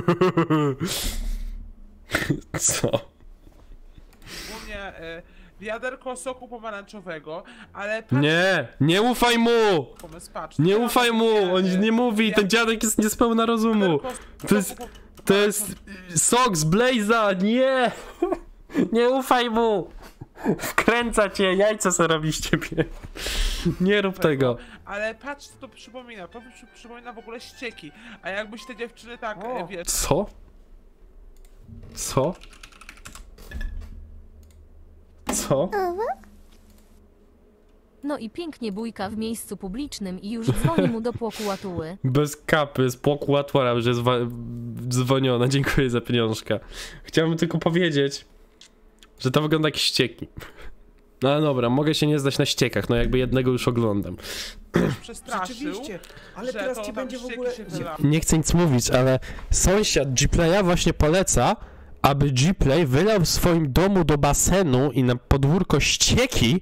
Co? ogólnie e, wiaderko soku pomarańczowego, ale patrz, Nie, nie ufaj mu! pomysł, patrz. Nie tutaj ufaj mam mu! ogólnie, On e, nie mówi, ten dziadek jest niespełna rozumu. wiaderko To jest, soku to jest sok z Blaze'a, nie! Nie ufaj mu! Wkręca cię, jajca se robi z ciebie. Nie rób tego. Ale patrz, co to przypomina. To przy, przypomina w ogóle ścieki. A jakbyś te dziewczyny tak, O. e, wiesz, Co? Co? Co? No i pięknie bójka w miejscu publicznym i już dzwoni mu do płokułatuły. Bez kapy, z pokłatwora już jest dzwoniona. Dziękuję za pieniążka. Chciałbym tylko powiedzieć, że to wygląda jak ścieki. No ale dobra, mogę się nie znać na ściekach, no jakby jednego już oglądam. przestraszył. Rzeczywiście, ale że teraz to ci tam będzie w ścieki ogóle... się wylały. Nie chcę nic mówić, ale sąsiad G-Playa właśnie poleca, aby G-Play wylał w swoim domu do basenu i na podwórko ścieki.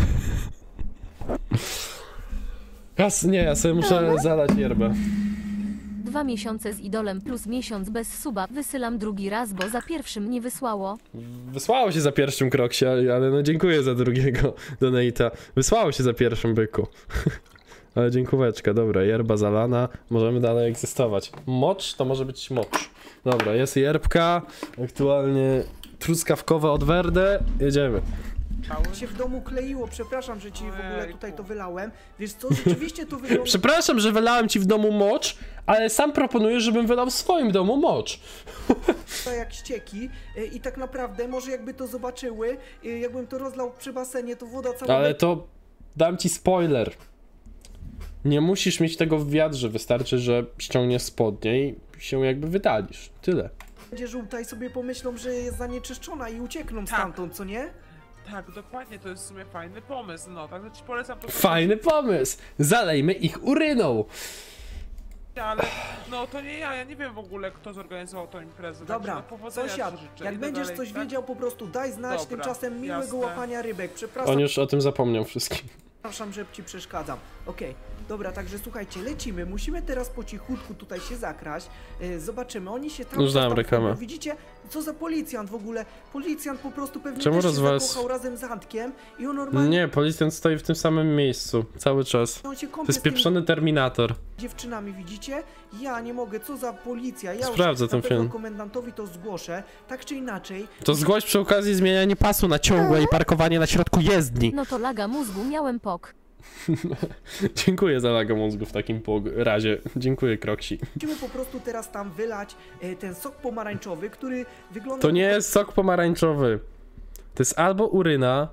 Jas, nie, ja sobie muszę zalać yerbę. Dwa miesiące z idolem plus miesiąc bez suba. Wysyłam drugi raz, bo za pierwszym nie wysłało. Wysłało się za pierwszym kroksie, ale no dziękuję za drugiego donate'a. Wysłało się za pierwszym byku. Ale dziękóweczka, dobra, yerba zalana, możemy dalej egzystować. Mocz to może być mocz. Dobra, jest yerbka, aktualnie truskawkowa od Verde, jedziemy. się w domu kleiło, przepraszam, że ci w ogóle tutaj to wylałem. Wiesz co, rzeczywiście to wygląda... Przepraszam, że wylałem ci w domu mocz, ale sam proponuję, żebym wylał w swoim domu mocz. jak ścieki y, i tak naprawdę może jakby to zobaczyły, y, jakbym to rozlał przy basenie, to woda cała... Ale to dam ci spoiler. Nie musisz mieć tego w wiadrze, wystarczy, że ściągniesz spodnie i się jakby wydalisz. Tyle. będzie żółta i sobie pomyślą, że jest zanieczyszczona i uciekną Tak. stamtąd, co nie? Tak, dokładnie, to jest w sumie fajny pomysł, no, także ci polecam to. Fajny pomysł! Zalejmy ich uryną! Ale no to nie ja, ja nie wiem w ogóle kto zorganizował tą imprezę. Dobra, także, no, powodzenia sąsiad, ci życzę. jak Idę będziesz dalej, coś tak? wiedział, po prostu daj znać, Dobra, tymczasem miłego jasne. łapania rybek. Przepraszam, On już o tym zapomniał wszystkim. przepraszam, że ci przeszkadzam. Okej, dobra, także słuchajcie, lecimy. Musimy teraz po cichutku tutaj się zakraść. E, zobaczymy, oni się tam... Już dałem tam reklamę. wchodzą. Widzicie, co za policjant w ogóle? Policjant po prostu pewnie Czemu też się rozwal- zakochał razem z Antkiem i on normalnie... Nie, policjant stoi w tym samym miejscu. Cały czas. On się To kąpie jest z tymi pieprzony Terminator. dziewczynami, widzicie? Ja nie mogę, co za policja. Ja Sprawdzę już ten na pewno film. komendantowi to zgłoszę. Tak czy inaczej, To zgłoś przy okazji zmienianie pasu na ciągłe i parkowanie na środku jezdni. No to laga mózgu, miałem pok. Dziękuję za lagę mózgu w takim pog- razie. Dziękuję, Kroksi. musimy po prostu teraz tam wylać e, ten sok pomarańczowy, który wygląda... To nie jest sok pomarańczowy. To jest albo uryna,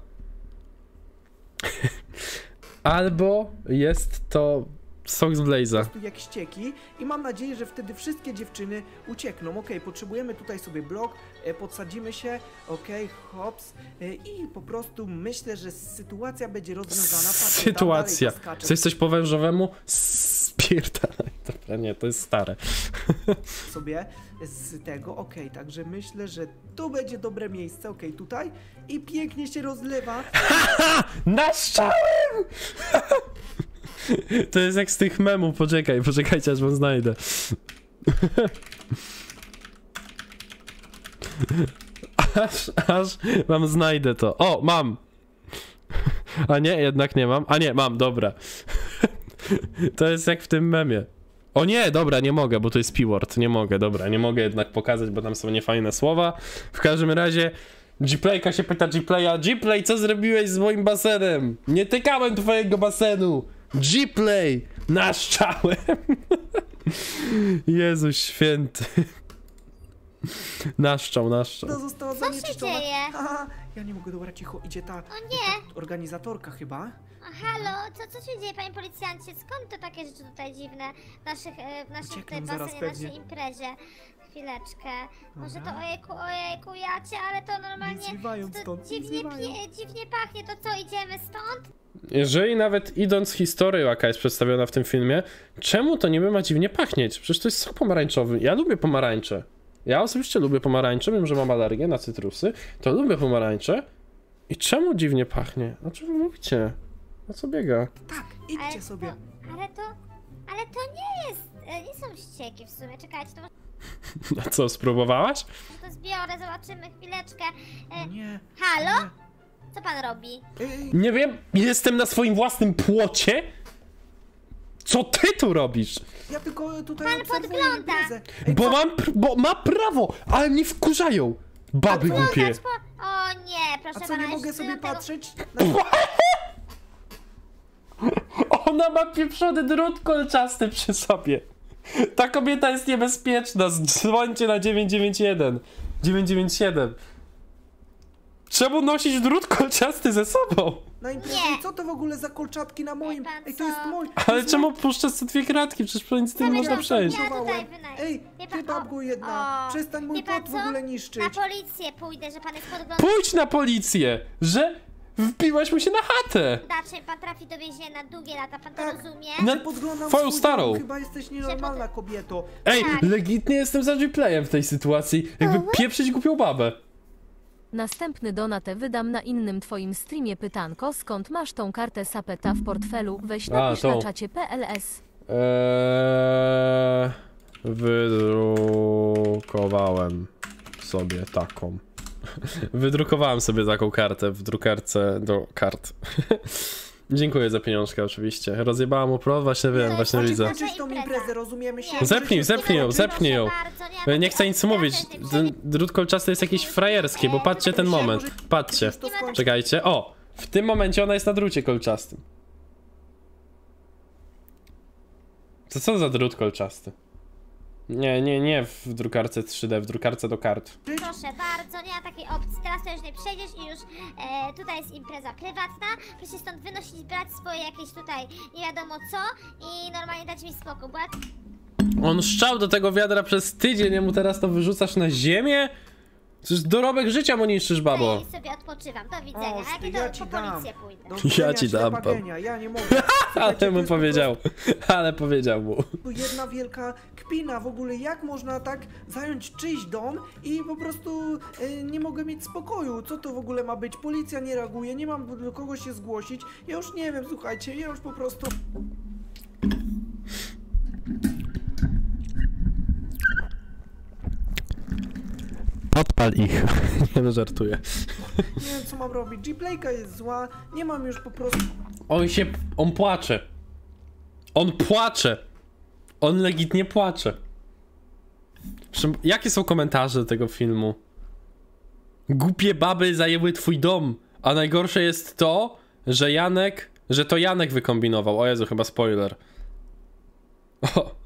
albo jest to sok z Blaze'a. tu jak ścieki i mam nadzieję, że wtedy wszystkie dziewczyny uciekną. Okej, potrzebujemy tutaj sobie blok, e, podsadzimy się, okej, hops e, i po prostu myślę, że sytuacja będzie rozwiązana. Patrzę, tam Sytuacja. dalej zaskaczę Chcesz coś po wężowemu? Spierdalaj. Dobra, nie, to jest stare. sobie z tego, okej, także myślę, że tu będzie dobre miejsce, okej, tutaj i pięknie się rozlewa. Naszczałem! To jest jak z tych memów, poczekaj, poczekajcie aż wam znajdę. Aż, aż wam znajdę to. O, mam! A nie, jednak nie mam. A nie, mam, dobra. To jest jak w tym memie. O nie, dobra, nie mogę, bo to jest P-word. Nie mogę, dobra, nie mogę jednak pokazać, bo tam są niefajne słowa. W każdym razie G-Playka się pyta G-Playa: G-Play, co zrobiłeś z moim basenem? Nie tykałem twojego basenu! G-Play! Naszczałem! Jezus święty. Naszczał, naszczał. To została Co się zanieczyszczona. dzieje? Haha, Ja nie mogę, dobra, cicho, idzie ta, O nie! ta organizatorka chyba. O, halo, co, co się dzieje, panie policjancie? Skąd to takie rzeczy tutaj dziwne w naszych, e, w naszym tutaj Uciekną zaraz basenie, pewnie. naszej imprezie? Chwileczkę. Może to Dobra. ojejku, ojejku, jacie, ale to normalnie... zrywają to stąd, nie dziwnie, zrywają. pie, dziwnie pachnie, to co, idziemy stąd? Jeżeli nawet idąc historią, jaka jest przedstawiona w tym filmie, czemu to niby ma dziwnie pachnieć? Przecież to jest sok pomarańczowy. Ja lubię pomarańcze. Ja osobiście lubię pomarańcze, mimo że mam alergię na cytrusy, to lubię pomarańcze. I czemu dziwnie pachnie? O czym wy mówicie? O co biega? Tak, Ale idźcie sobie. To, ale to... Ale to nie jest... e, Nie są ścieki w sumie, czekajcie, to może A co, spróbowałaś? to zbiorę, zobaczymy chwileczkę. O E, nie. halo? nie. Co pan robi? Ej, Nie wiem, jestem na swoim własnym płocie? Co ty tu robisz? ja tylko tutaj Pan obserwuję podgląda. imprezę. Ej, Bo co- mam, pr- bo ma prawo, ale mnie wkurzają. Baby głupie. Oglądać po... O nie, proszę A co, pana, nie mogę jeszcze sobie do tego- patrzeć? Na... Ona ma pieprzony drut kolczasty przy sobie. Ta kobieta jest niebezpieczna. Dzwońcie na dziewięć dziewięć jeden. dziewięć dziewięć siedem. Czemu nosić drut kolczasty ze sobą? Na imprezie. Nie. Ej, co to w ogóle za kolczatki na moim? pan Ej, to jest co? mój. to Ale jest czemu mój- puszczasz te dwie kratki? Przecież nic tym nie Same można to- przejść. Ja tutaj Żartowałem. wynaj- Ej, Wie ty pan- babko o, jedna, o. przestań mój Wie pan pot w co? ogóle niszczyć. Na policję pójdę, że pan jest podglądany. Pójdź na policję, że wbiłaś mu się na chatę. Dacie, pan trafi do więzienia na długie lata, pan to Tak. rozumie? Na Podglądam twoją swój starą. dom, chyba jesteś nienormalna kobieto. Ej, Tak. legitnie jestem za G-playem w tej sytuacji. Jakby pieprzyć głupią babę. Następny donatę wydam na innym twoim streamie pytanko, skąd masz tą kartę Sapeta w portfelu? Weź A, napisz tą. na czacie P L S. Eee, wydrukowałem sobie taką. Wydrukowałem sobie taką kartę w drukarce do kart. Dziękuję za pieniążkę oczywiście. Rozjebałam mu prąd, właśnie wiem, No, właśnie chodź, widzę. chodź. Kończysz tą imprezę, rozumiemy się? Nie. Zepnij, Możesz się zepnij ją, zobaczyć? zepnij ją. Bardzo, nie, Nie chcę nic mówić. Ten drut kolczasty jest jakiś frajerski, bo patrzcie ten moment. Patrzcie. Już to skończysz. Czekajcie. O! W tym momencie ona jest na drucie kolczastym. To co za drut kolczasty? Nie, nie, nie w drukarce trzy D, w drukarce do kart. Proszę bardzo, nie ma takiej opcji. Teraz to już nie przejdziesz i już e, tutaj jest impreza prywatna. Proszę stąd wynosić, brać swoje jakieś tutaj nie wiadomo co i normalnie dać mi spokój, bo ja On szczał do tego wiadra przez tydzień, a mu teraz to wyrzucasz na ziemię? Przecież dorobek życia mu niszczysz, babo. tutaj sobie odpoczywam. Do widzenia. O, Jak ty, to ja ci po dam. policję pójdę. Do Ja widzenia, ci dam, ślepa pap. genia, ja nie mogę. Ale to mu jest powiedział. Ale powiedział mu. Tu jedna wielka kpina w ogóle, jak można tak zająć czyjś dom i po prostu e, nie mogę mieć spokoju, co to w ogóle ma być, policja nie reaguje, nie mam do kogo się zgłosić, ja już nie wiem, słuchajcie, ja już po prostu... Podpal ich. Nie no, żartuję. Nie wiem, co mam robić, G-Playka jest zła, nie mam już po prostu... On się... on płacze. On płacze. On legitnie płacze. Prze- Jakie są komentarze do tego filmu? Głupie baby zajęły twój dom. A najgorsze jest to, że Janek... że to Janek wykombinował. O Jezu, chyba spoiler. O.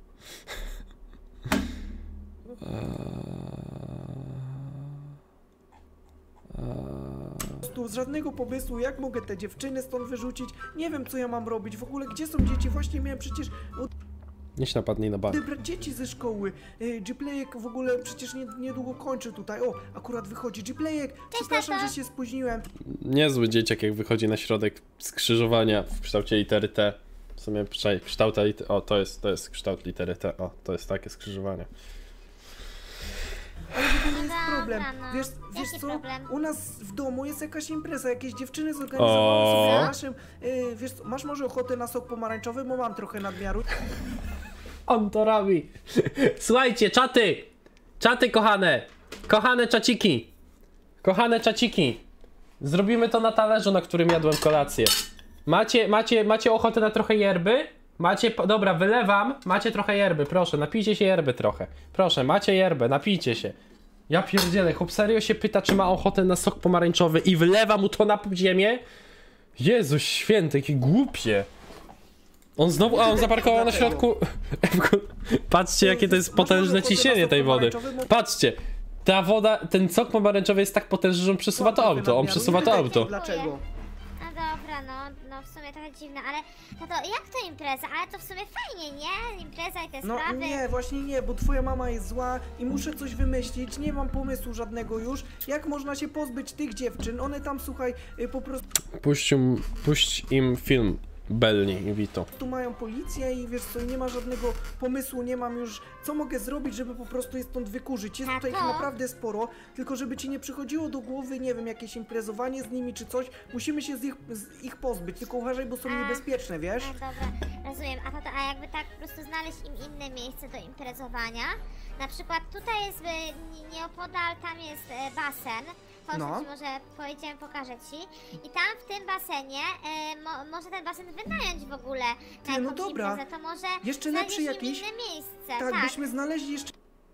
Tu z żadnego pomysłu, jak mogę te dziewczyny stąd wyrzucić, nie wiem, co ja mam robić, w ogóle, gdzie są dzieci, właśnie miałem przecież Nie się napadnij na bar. odebrać dzieci ze szkoły, e, G-Playek w ogóle przecież nie, niedługo kończy tutaj, o, akurat wychodzi G-Playek, przepraszam, tato. że się spóźniłem. Niezły dzieciak, jak wychodzi na środek skrzyżowania w kształcie litery T. W sumie przynajmniej kształt litery... O, to jest, to jest kształt litery T. O, to jest takie skrzyżowanie. Ale w ogóle jest Dobra, problem. no. Wiesz, wiesz Jaki co? problem? U nas w domu jest jakaś impreza, jakieś dziewczyny zorganizowały sobie O. w naszym. Yy, wiesz co, masz może ochotę na sok pomarańczowy, bo mam trochę nadmiaru. On to robi. Słuchajcie, czaty! Czaty kochane! Kochane czaciki! Kochane czaciki! Zrobimy to na talerzu, na którym jadłem kolację. Macie, macie, macie ochotę na trochę yerby? Macie, po- dobra, wylewam. Macie trochę yerby, proszę, napijcie się yerby trochę. Proszę, macie yerbę, napijcie się. Ja pierdzielę, chłop serio się pyta, czy ma ochotę na sok pomarańczowy i wylewa mu to na ziemię? Jezu święty, jakie głupie. On znowu, a on zaparkował na środku. Patrzcie, jakie to jest Masz może potężne ochotę na ciśnienie sok tej wody. pomarańczowy? Bo- Patrzcie. ta woda, ten sok pomarańczowy jest tak potężny, że on przesuwa to Trochę auto, on nadmiaru. przesuwa Nie to wiem, auto. Dlaczego? No dobra, no, no w sumie trochę dziwne, ale no to jak to impreza? Ale to w sumie fajnie, nie? Impreza i te No sprawy. nie, właśnie nie, bo twoja mama jest zła i muszę coś wymyślić, nie mam pomysłu żadnego już. Jak można się pozbyć tych dziewczyn? One tam, słuchaj, y, po prostu Puść im, puść im film Belli i Vito. tu mają policję i wiesz co, nie ma żadnego pomysłu, nie mam już co mogę zrobić, żeby po prostu je stąd wykurzyć. Jest tutaj ich Tato? naprawdę sporo, tylko żeby ci nie przychodziło do głowy, nie wiem, jakieś imprezowanie z nimi czy coś, musimy się z ich, z ich pozbyć, tylko uważaj, bo są A. niebezpieczne, wiesz? No dobra, rozumiem. A tato, a jakby tak po prostu znaleźć im inne miejsce do imprezowania? Na przykład tutaj jest y, nieopodal, tam jest y, basen. Chodź, No. ci może pojedziemy, pokażę ci. I tam w tym basenie, y, mo, może ten basen wynająć w ogóle na Ty, no jakąś dobra. imprezę, to może Jeszcze znajdziesz lepszy im jakiś? inne miejsce. Tak, Tak, byśmy znaleźli jeszcze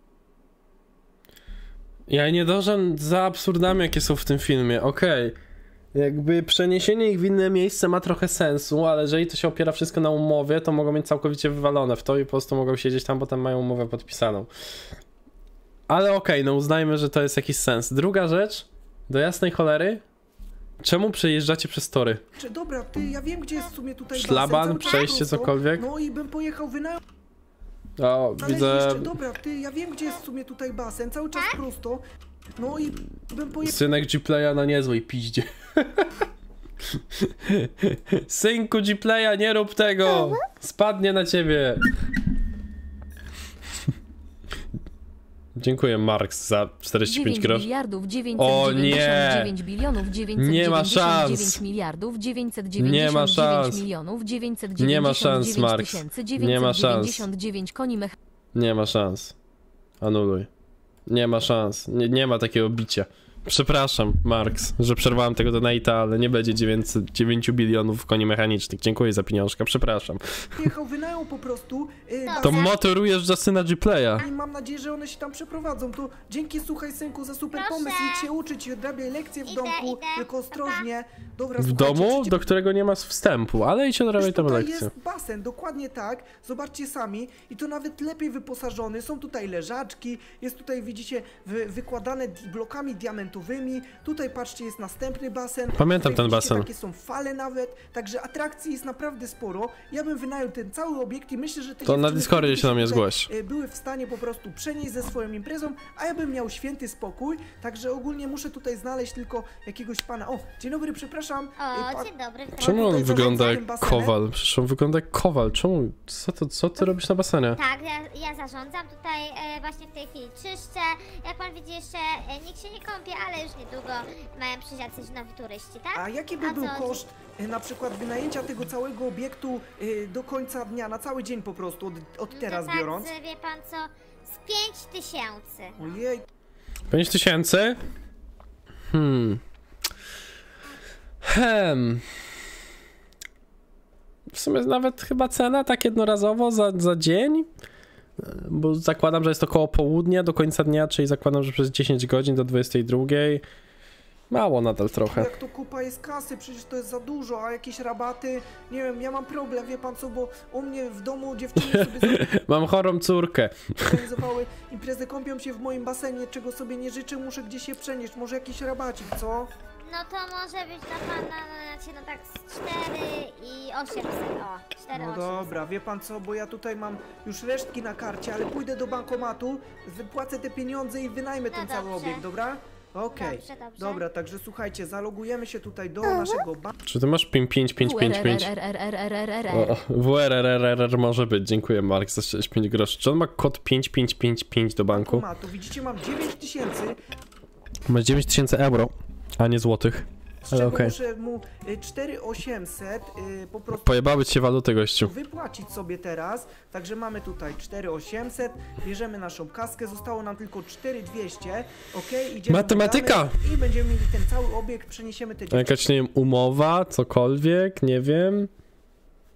Ja nie dążę za absurdami, jakie są w tym filmie, okej. Jakby przeniesienie ich w inne miejsce ma trochę sensu, ale jeżeli to się opiera wszystko na umowie, to mogą mieć całkowicie wywalone w to i po prostu mogą siedzieć tam, bo tam mają umowę podpisaną. Ale okej, no uznajmy, że to jest jakiś sens. Druga rzecz, do jasnej cholery, czemu przejeżdżacie przez tory? Czy dobra, ty, ja wiem, gdzie jest w sumie tutaj Szlaban, basen, cały czas przejście, prosto. cokolwiek? No i bym pojechał wynająć. O, Ale widzę... jeszcze, dobra, ty, ja wiem, gdzie jest w sumie tutaj basen, cały czas prosto. No i bym pojechał. Synek G-Playa na niezłej piździe. Synku G-Playa, nie rób tego! Spadnie na ciebie! Dziękuję, Marks, za czterdzieści pięć dziewięć groszy. miliardów O dziewięćset nie! dziewięćdziesiąt dziewięć bilionów dziewięćset Nie ma dziewięćdziesiąt dziewięć szans! miliardów dziewięćset Nie dziewięćdziesiąt ma dziewięć szans! milionów dziewięćset Nie ma dziewięćdziesiąt szans, dziewięć Marks. tysięcy Nie ma dziewięćset szans. dziewięćdziesiąt dziewięć koni mechanicznych. Nie ma szans. Anuluj. Nie ma szans. Nie, nie ma takiego bicia. Przepraszam, Marks, że przerwałem tego donate'a, ale nie będzie dziewięć bilionów koni mechanicznych. Dziękuję za pieniążka, przepraszam. Jechał, wynajął po prostu. Yy, To To basen. motorujesz za syna G-Playa. I mam nadzieję, że one się tam przeprowadzą. To dzięki, słuchaj, synku, za super Proszę. pomysł. Idź się uczyć, odrabiaj lekcje w Idę, domku, idę. tylko ostrożnie. Dobra, W słuchajcie, domu, trzecie- do którego nie ma wstępu, ale idź odrabiaj Przecież tam tutaj lekcję. jest basen, dokładnie tak. Zobaczcie sami. I to nawet lepiej wyposażony. Są tutaj leżaczki, jest tutaj, widzicie, wy, wykładane di blokami diamentowymi. Tutaj, patrzcie, jest następny basen. Pamiętam tutaj, ten widzicie, basen. Takie są fale nawet, także atrakcji jest naprawdę sporo. Ja bym wynajął ten cały obiekt i myślę, że te To na dziewczyny, Discordzie które się na mnie tutaj, zgłoś. e, były w stanie po prostu przenieść ze swoją imprezą, a ja bym miał święty spokój. Także ogólnie muszę tutaj znaleźć tylko jakiegoś pana. O, dzień dobry, przepraszam. E, O, pa- dzień dobry. witam. Czemu on tutaj wygląda zarządza jak tym basenem? kowal? Przecież on wygląda jak kowal. Czemu? Co, to, co ty robisz na basenie? Tak, ja, ja zarządzam tutaj e, właśnie w tej chwili czyszczę. Jak pan widzi, jeszcze e, nikt się nie kąpie, ale już niedługo mają przyjść jacyś nowi turyści, tak? A jaki by A był co? koszt e, na przykład wynajęcia tego całego obiektu e, do końca dnia, na cały dzień po prostu, od, od No teraz to tak, biorąc? z, wie pan co, z pięć tysięcy. Ojej, pięć tysięcy? Hmm. Hem. W sumie nawet chyba cena tak jednorazowo za, za dzień? Bo zakładam, że jest to koło południa do końca dnia, czyli zakładam, że przez dziesięć godzin do dwudziestej drugiej. Mało nadal trochę. jak to kupa jest kasy, przecież to jest za dużo, a jakieś rabaty, nie wiem, ja mam problem, wie pan co, bo u mnie w domu dziewczyny sobie Mam chorą córkę. zorganizowały imprezę, kąpią się w moim basenie, czego sobie nie życzę, muszę gdzieś się przenieść, może jakiś rabacik, co? No to może być dla pana, no, znaczy, no tak z cztery i osiemset, o, cztery No osiemset. dobra, wie pan co, bo ja tutaj mam już resztki na karcie, ale pójdę do bankomatu, wypłacę te pieniądze i wynajmę ten No cały dobrze. obiekt, dobra? Okej, Dobrze, dobrze. dobra, także słuchajcie, zalogujemy się tutaj do naszego banku. Czy ty masz pięć pięć pięć pięć pięć? O, W R R R R może być, dziękuję Mark za sześćdziesiąt pięć groszy. Czy on ma kod pięć pięć pięć pięć do banku? Bankomatu. Widzicie, mam dziewięć tysięcy, Ma dziewięć tysięcy euro, a nie złotych. z Ale czego okej. muszę mu y, cztery tysiące osiemset y, po prostu Pojebały ci się waluty, gościu. wypłacić sobie teraz. Także mamy tutaj cztery tysiące osiemset, bierzemy naszą kaskę, zostało nam tylko cztery tysiące dwieście. Okej, idziemy. Matematyka! dodamy I będziemy mieli ten cały obiekt, przeniesiemy te A jakaś, nie wiem, umowa, cokolwiek, nie wiem.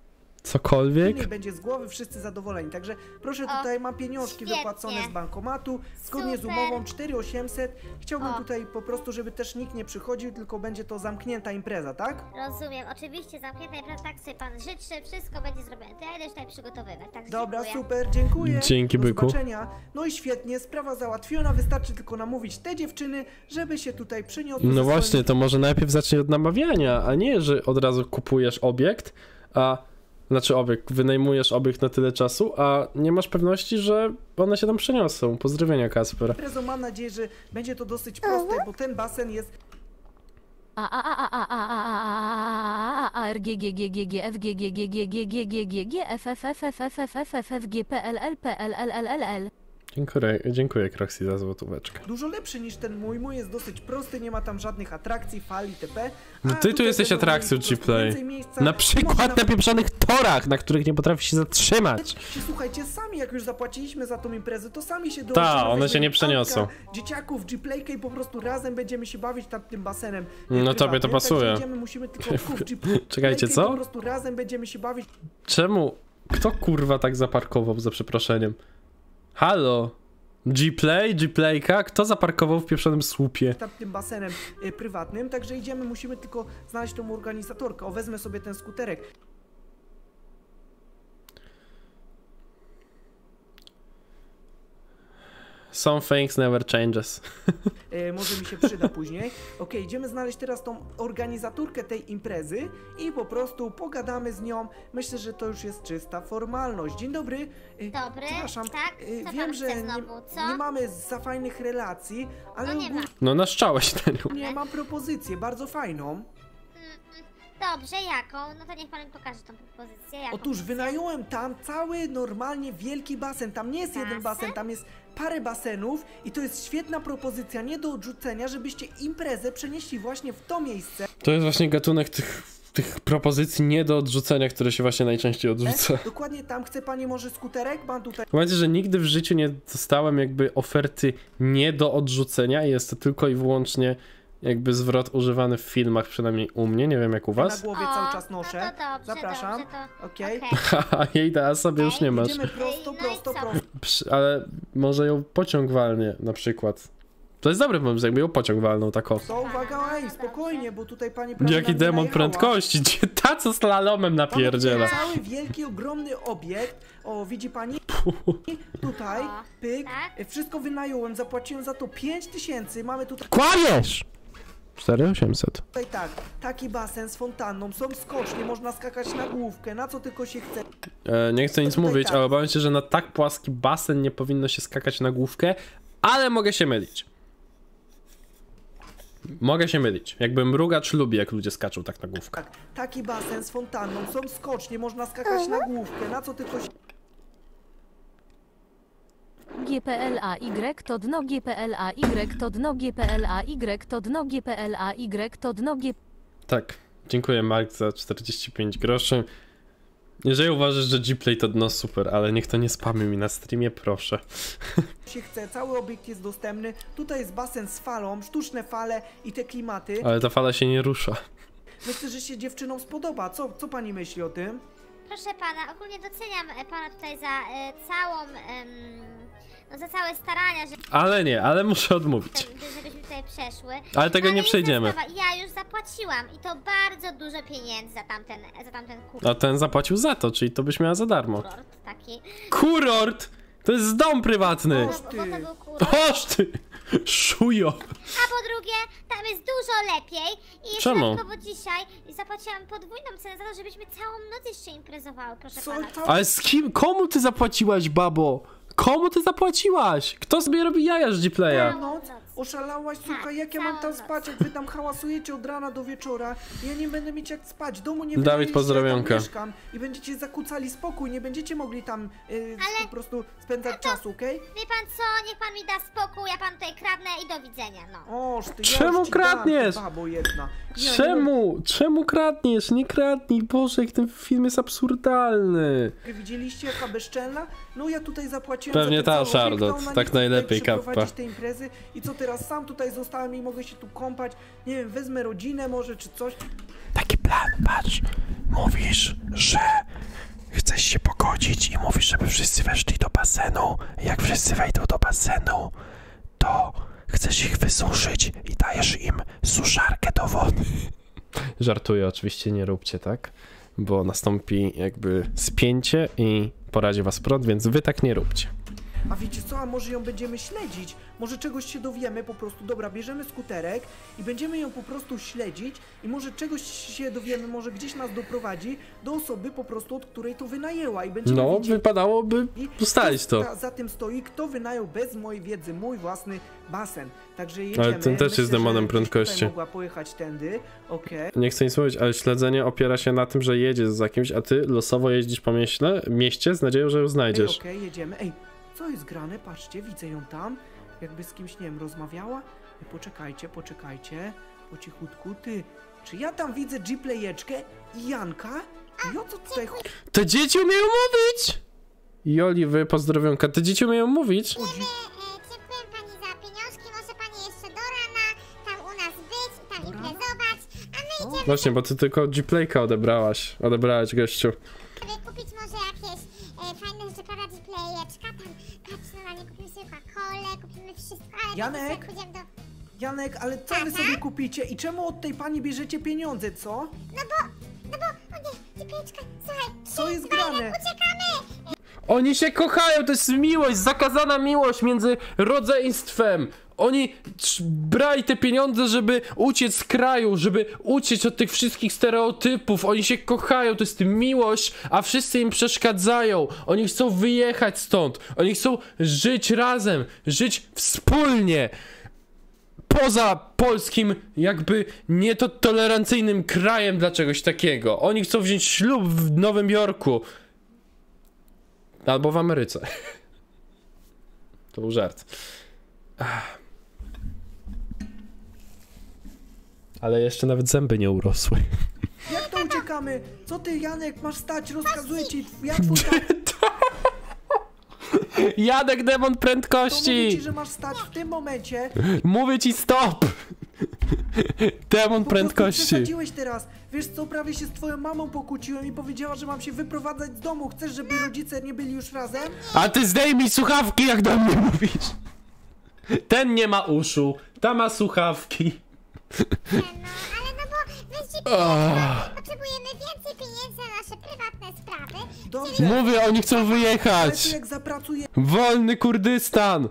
cokolwiek. I będzie z głowy, wszyscy zadowoleni. Także proszę, O, tutaj mam pieniążki świetnie. wypłacone z bankomatu, zgodnie z Super. umową cztery tysiące osiemset. Chciałbym O. tutaj po prostu, żeby też nikt nie przychodził, tylko będzie to zamknięta impreza, tak? Rozumiem, oczywiście zamknięta impreza, tak sobie pan życzy, wszystko będzie zrobione. To ja idę już tutaj przygotowywać, tak Dobra, dziękuję. super, dziękuję. Dzięki, Do byku. zobaczenia. No i świetnie, sprawa załatwiona, wystarczy tylko namówić te dziewczyny, żeby się tutaj przyniosły. No ze właśnie, swoim- to może najpierw zacznij od namawiania, a nie, że od razu kupujesz obiekt, a... Znaczy obiekt, wynajmujesz obiekt na tyle czasu, a nie masz pewności, że one się tam przeniosą. Pozdrowienia, Kasper. Imprezą mam nadzieję, że będzie to dosyć proste, bo ten basen jest A a a a a a a a a r g g g g g f g g g g g g g g g f f f f f f f f f g p l l p l l l l l. Dziękuję, dziękuję Kroxy za złotóweczkę. dużo lepszy niż ten mój. Mój jest dosyć prosty, nie ma tam żadnych atrakcji, fal itp. No A ty tu tutaj jesteś będą atrakcją mieli po prostu G-Play. więcej miejsca. Na przykład Można na pieprzonych torach, na których nie potrafisz się zatrzymać. Słuchajcie, sami jak już zapłaciliśmy za tą imprezę, to sami się Ta, dołączymy, one się weźmiemy nie przeniosą. Antka, dzieciaków, G-Playkę i po prostu razem będziemy się bawić nad tym basenem. No prywatnym. tobie to Także pasuje. Idziemy, musimy tylko kupić G-Playkę Czekajcie, i co? po prostu razem będziemy się bawić Czemu? Kto kurwa tak zaparkował, za przeproszeniem? Halo? G-Play? G-Playka? Kto zaparkował w pieprzonym słupie? nad tym basenem y, prywatnym. Także idziemy, musimy tylko znaleźć tą organizatorkę. O, wezmę sobie ten skuterek. Some things never changes. E, może mi się przyda później. Ok, idziemy znaleźć teraz tą organizatorkę tej imprezy i po prostu pogadamy z nią. Myślę, że to już jest czysta formalność. Dzień dobry. E, Dobry, Przepraszam, tak? e, Co wiem, pan że chce nie, znowu, co? nie mamy za fajnych relacji, ale No nie ma. No naszczałeś na nią. ogólnie mam propozycję, bardzo fajną. Mm, mm, Dobrze, jaką? No to niech pan mi pokaże tą propozycję. Jaką Otóż chcecie? wynająłem tam cały normalnie wielki basen. Tam nie jest jeden Basen? basen, tam jest parę basenów i to jest świetna propozycja, nie do odrzucenia, żebyście imprezę przenieśli właśnie w to miejsce. To jest właśnie gatunek tych, tych propozycji nie do odrzucenia, które się właśnie najczęściej odrzuca. Dokładnie tam chce pani może skuterek? Mam tutaj Słuchajcie, że nigdy w życiu nie dostałem jakby oferty nie do odrzucenia i jest to tylko i wyłącznie jakby zwrot używany w filmach, przynajmniej u mnie, nie wiem jak u na was. głowie O, cały czas noszę. No to dobrze, Zapraszam. dobrze, to... Okej. A jej da sobie już nie masz. Idziemy prosto, No i prosto, co? prosto. Psz, ale może ją pociąg walnie na przykład. To jest dobry pomysł, jakby ją pociąg walnął tak o. To uwaga, ej, spokojnie, bo tutaj pani prawie Jaki nam demon wynajechała. prędkości, gdzie ta co slalomem Mamy tutaj napierdziela. cały wielki, ogromny obiekt. O, widzi pani? Tutaj, O, pyk. tak. Wszystko wynająłem, zapłaciłem za to pięć tysięcy. Mamy tutaj Kłamiesz! cztery tysiące osiemset. Tutaj tak, taki basen z fontanną, są skocznie, można skakać na główkę, na co tylko się chce. E, nie chcę nic Tutaj mówić, tak. ale obawiam się, że na tak płaski basen nie powinno się skakać na główkę, ale mogę się mylić. Mogę się mylić. Jakby mrugacz lubi, jak ludzie skaczą tak na główkę. Tak, taki basen z fontanną, są skocznie, można skakać na główkę, na co tylko się G P L A Y to dno G P L A Y to dno G P L A Y to dno G P L A Y to dno G Tak, dziękuję Mark za czterdzieści pięć groszy. Jeżeli uważasz, że G-Play to dno, super, ale niech to nie spamy mi na streamie, proszę. się chce, cały obiekt jest dostępny. Tutaj jest basen z falą, sztuczne fale i te klimaty. Ale ta fala się nie rusza. Myślę, że się dziewczynom spodoba. Co, co pani myśli o tym? Proszę pana, ogólnie doceniam e, pana tutaj za e, całą, em, no za całe starania, żeby, Ale nie, ale muszę odmówić. żebyśmy tutaj przeszły. Ale tego nie jest przejdziemy. sprawa, ja już zapłaciłam i to bardzo dużo pieniędzy za tamten, za tamten A ten zapłacił za to, czyli to byś miała za darmo. kurort taki. Kurort! To jest dom prywatny! Oż Bo, ty. bo to był kurort. Oż ty! Szujo! A po drugie, tam jest dużo lepiej i jeszcze Czemu? dodatkowo dzisiaj zapłaciłam podwójną cenę za to, żebyśmy całą noc jeszcze imprezowały, proszę Co pana. tam? Ale z kim? Komu ty zapłaciłaś, babo? Komu ty zapłaciłaś? Kto sobie robi jaja z G-Playa? Noc? Oszalałaś? Słuchaj, jak ja całą mam tam noc. spać, jak wy tam hałasujecie od rana do wieczora. Ja nie będę mieć jak spać, domu nie Dawid, wynajęliście, pozdrowionka. ja tam mieszkam i będziecie zakłócali spokój, nie będziecie mogli tam y, Ale- po prostu spędzać czasu, okej? Wie pan co, niech pan mi da spokój, ja pan tutaj kradnę i do widzenia, no. Oż ty, Czemu ja już ci kradniesz? dam, ty babo jedna. Ja nie Czemu? Czemu kradniesz? Nie kradnij, Boże, jak ten film jest absurdalny. mogę- Widzieliście jaka bezczelna? No ja tutaj zapłaciłem Pewnie za ta ten cały obiekt, Charlotte, a ona nie tak chce tutaj najlepiej, przeprowadzić kappa. tej imprezy i co teraz, sam tutaj zostałem i mogę się tu kąpać, nie wiem, wezmę rodzinę może czy coś. Taki plan, patrz. Mówisz, że chcesz się pogodzić i mówisz, żeby wszyscy weszli do basenu. Jak wszyscy wejdą do basenu, to chcesz ich wysuszyć i dajesz im suszarkę do wody. Żartuję, oczywiście nie róbcie tak, bo nastąpi jakby spięcie i porazi was prąd, więc wy tak nie róbcie. A wiecie co, a może ją będziemy śledzić? Może czegoś się dowiemy po prostu. Dobra, bierzemy skuterek i będziemy ją po prostu śledzić i może czegoś się dowiemy, może gdzieś nas doprowadzi do osoby po prostu, od której to wynajęła i będziemy No, wiedzieli, wypadałoby ustalić to. Za, za tym stoi, kto wynajął bez mojej wiedzy mój własny basen. Także jedziemy. Ale ten też Myślę, jest demonem że prędkości. tutaj mogła pojechać tędy, okej. Nie chcę nic mówić, ale śledzenie opiera się na tym, że jedziesz za kimś, a ty losowo jeździsz po mieście, mieście z nadzieją, że ją znajdziesz. Okej, okay, jedziemy. Ej, co jest grane? Patrzcie, widzę ją tam. Jakby z kimś, nie wiem, rozmawiała. Ej, poczekajcie, poczekajcie. Po cichutku, ty. Czy ja tam widzę G-playeczkę i Janka? I o co tutaj chodzi? Te dzieci umieją mówić! Joli, wy pozdrowionka, te dzieci umieją mówić? E, dziękuję pani za pieniążki, może pani jeszcze do rana tam u nas być i tam imprezować, a my idziemy Właśnie, bo ty tylko G-playka odebrałaś. Odebrałaś, gościu. sobie kupić może jakieś e, fajne rzeczy, prawda, G-playeczka, tam patrz, normalnie kupimy sobie Coca-Colę, kupimy wszystko, ale Janek? jak pójdziemy do... Janek, ale co wy sobie kupicie? I czemu od tej pani bierzecie pieniądze, co? No bo, no bo, o nie, G-playeczka, słuchaj, Co jest grane? uciekamy! Oni się kochają, to jest miłość, zakazana miłość między rodzeństwem. Oni brali te pieniądze, żeby uciec z kraju, żeby uciec od tych wszystkich stereotypów. Oni się kochają, to jest miłość, a wszyscy im przeszkadzają. Oni chcą wyjechać stąd. Oni chcą żyć razem, żyć wspólnie. Poza polskim, jakby nie to tolerancyjnym krajem dla czegoś takiego. Oni chcą wziąć ślub w Nowym Jorku. Albo w Ameryce. To był żart. Ach. Ale jeszcze nawet zęby nie urosły. Jak to uciekamy? Co ty, Janek, masz stać? Rozkazuję ci. Ja twój tak. Janek, demon To mówię ci, prędkości! że masz stać w tym momencie. Mówię ci stop! Demon Po prostu prędkości. przesadziłeś teraz. Wiesz co, prawie się z twoją mamą pokłóciłem i powiedziała, że mam się wyprowadzać z domu. Chcesz, żeby rodzice nie byli już razem? A ty zdejmij słuchawki, jak do mnie mówisz. Ten nie ma uszu, ta ma słuchawki. No, ale no bo my z G-playeczką potrzebujemy więcej pieniędzy na nasze prywatne sprawy. Dobrze. Mówię, oni chcą Ale to wyjechać. jak zapracujecie, Wolny Kurdystan.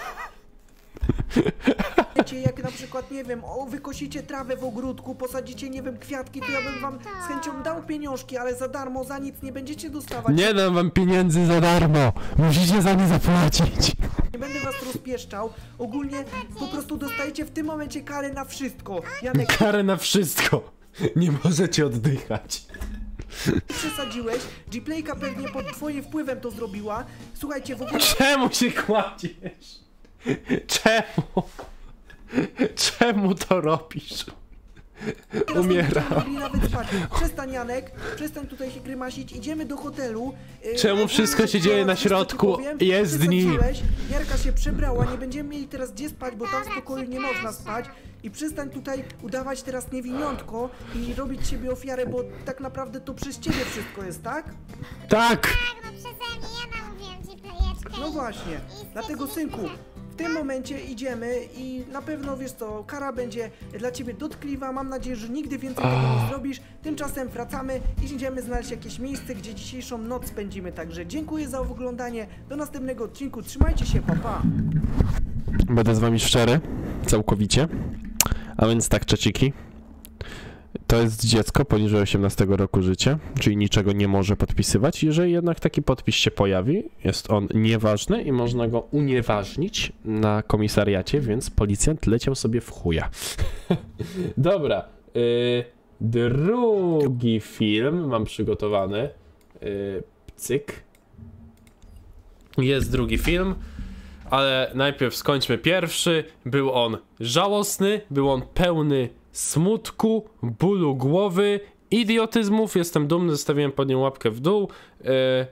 jak na przykład, nie wiem, o, wykosicie trawę w ogródku, posadzicie, nie wiem, kwiatki, to ja bym wam z chęcią dał pieniążki, ale za darmo, za nic nie będziecie dostawać. Nie dam wam pieniędzy za darmo. Musicie za nie zapłacić. Nie będę was rozpieszczał. Ogólnie po prostu dostajecie w tym momencie karę na wszystko. Janek, Karę na wszystko. Nie możecie oddychać. przesadziłeś. G-playka pewnie pod twoim wpływem to zrobiła. Słuchajcie, w ogóle... Czemu się kładziesz? Czemu? Czemu to robisz? Umieram. Nie mogli nawet spać. Przestań, Janek, przestań tutaj się grymasić, idziemy do hotelu. Yy, Czemu ogólnie wszystko się dzieje na wiesz, co ci środku powiem? jezdni? Przesadziłeś, Jarka się przebrała, nie będziemy mieli teraz gdzie spać, bo tam w pokoju nie można spać. I przestań tutaj udawać teraz niewiniątko i robić siebie ofiarę, bo tak naprawdę to przez ciebie wszystko jest, tak? Tak! Tak, no przeze mnie ja namówiłam G-playeczkę. No właśnie, dlatego synku, w tym momencie idziemy i na pewno, wiesz co, kara będzie dla ciebie dotkliwa, mam nadzieję, że nigdy więcej tego nie zrobisz. Tymczasem wracamy i idziemy znaleźć jakieś miejsce, gdzie dzisiejszą noc spędzimy, także dziękuję za oglądanie, do następnego odcinku, trzymajcie się, pa pa! Będę z wami szczery, całkowicie. A więc tak, czeciki. To jest dziecko poniżej osiemnastego roku życia, czyli niczego nie może podpisywać. Jeżeli jednak taki podpis się pojawi, jest on nieważny i można go unieważnić na komisariacie, więc policjant leciał sobie w chuja. Dobra. Yy, drugi film mam przygotowany. Yy, cyk. Jest drugi film. Ale najpierw skończmy pierwszy. Był on żałosny, był on pełny smutku, bólu głowy, idiotyzmów. Jestem dumny, zostawiłem pod nim łapkę w dół. Yy...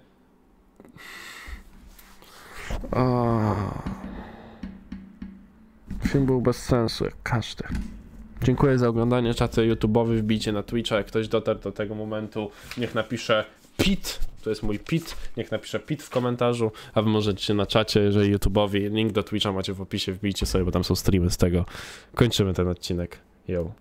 O... Film był bez sensu, jak każdy. Dziękuję za oglądanie, czaty YouTube'owy, wbijcie na Twitcha, jak ktoś dotarł do tego momentu, niech napisze Pit to jest mój Pit, niech napisze Pit w komentarzu, a wy możecie na czacie, jeżeli YouTube'owi, link do Twitcha macie w opisie, wbijcie sobie, bo tam są streamy z tego. Kończymy ten odcinek. Yo.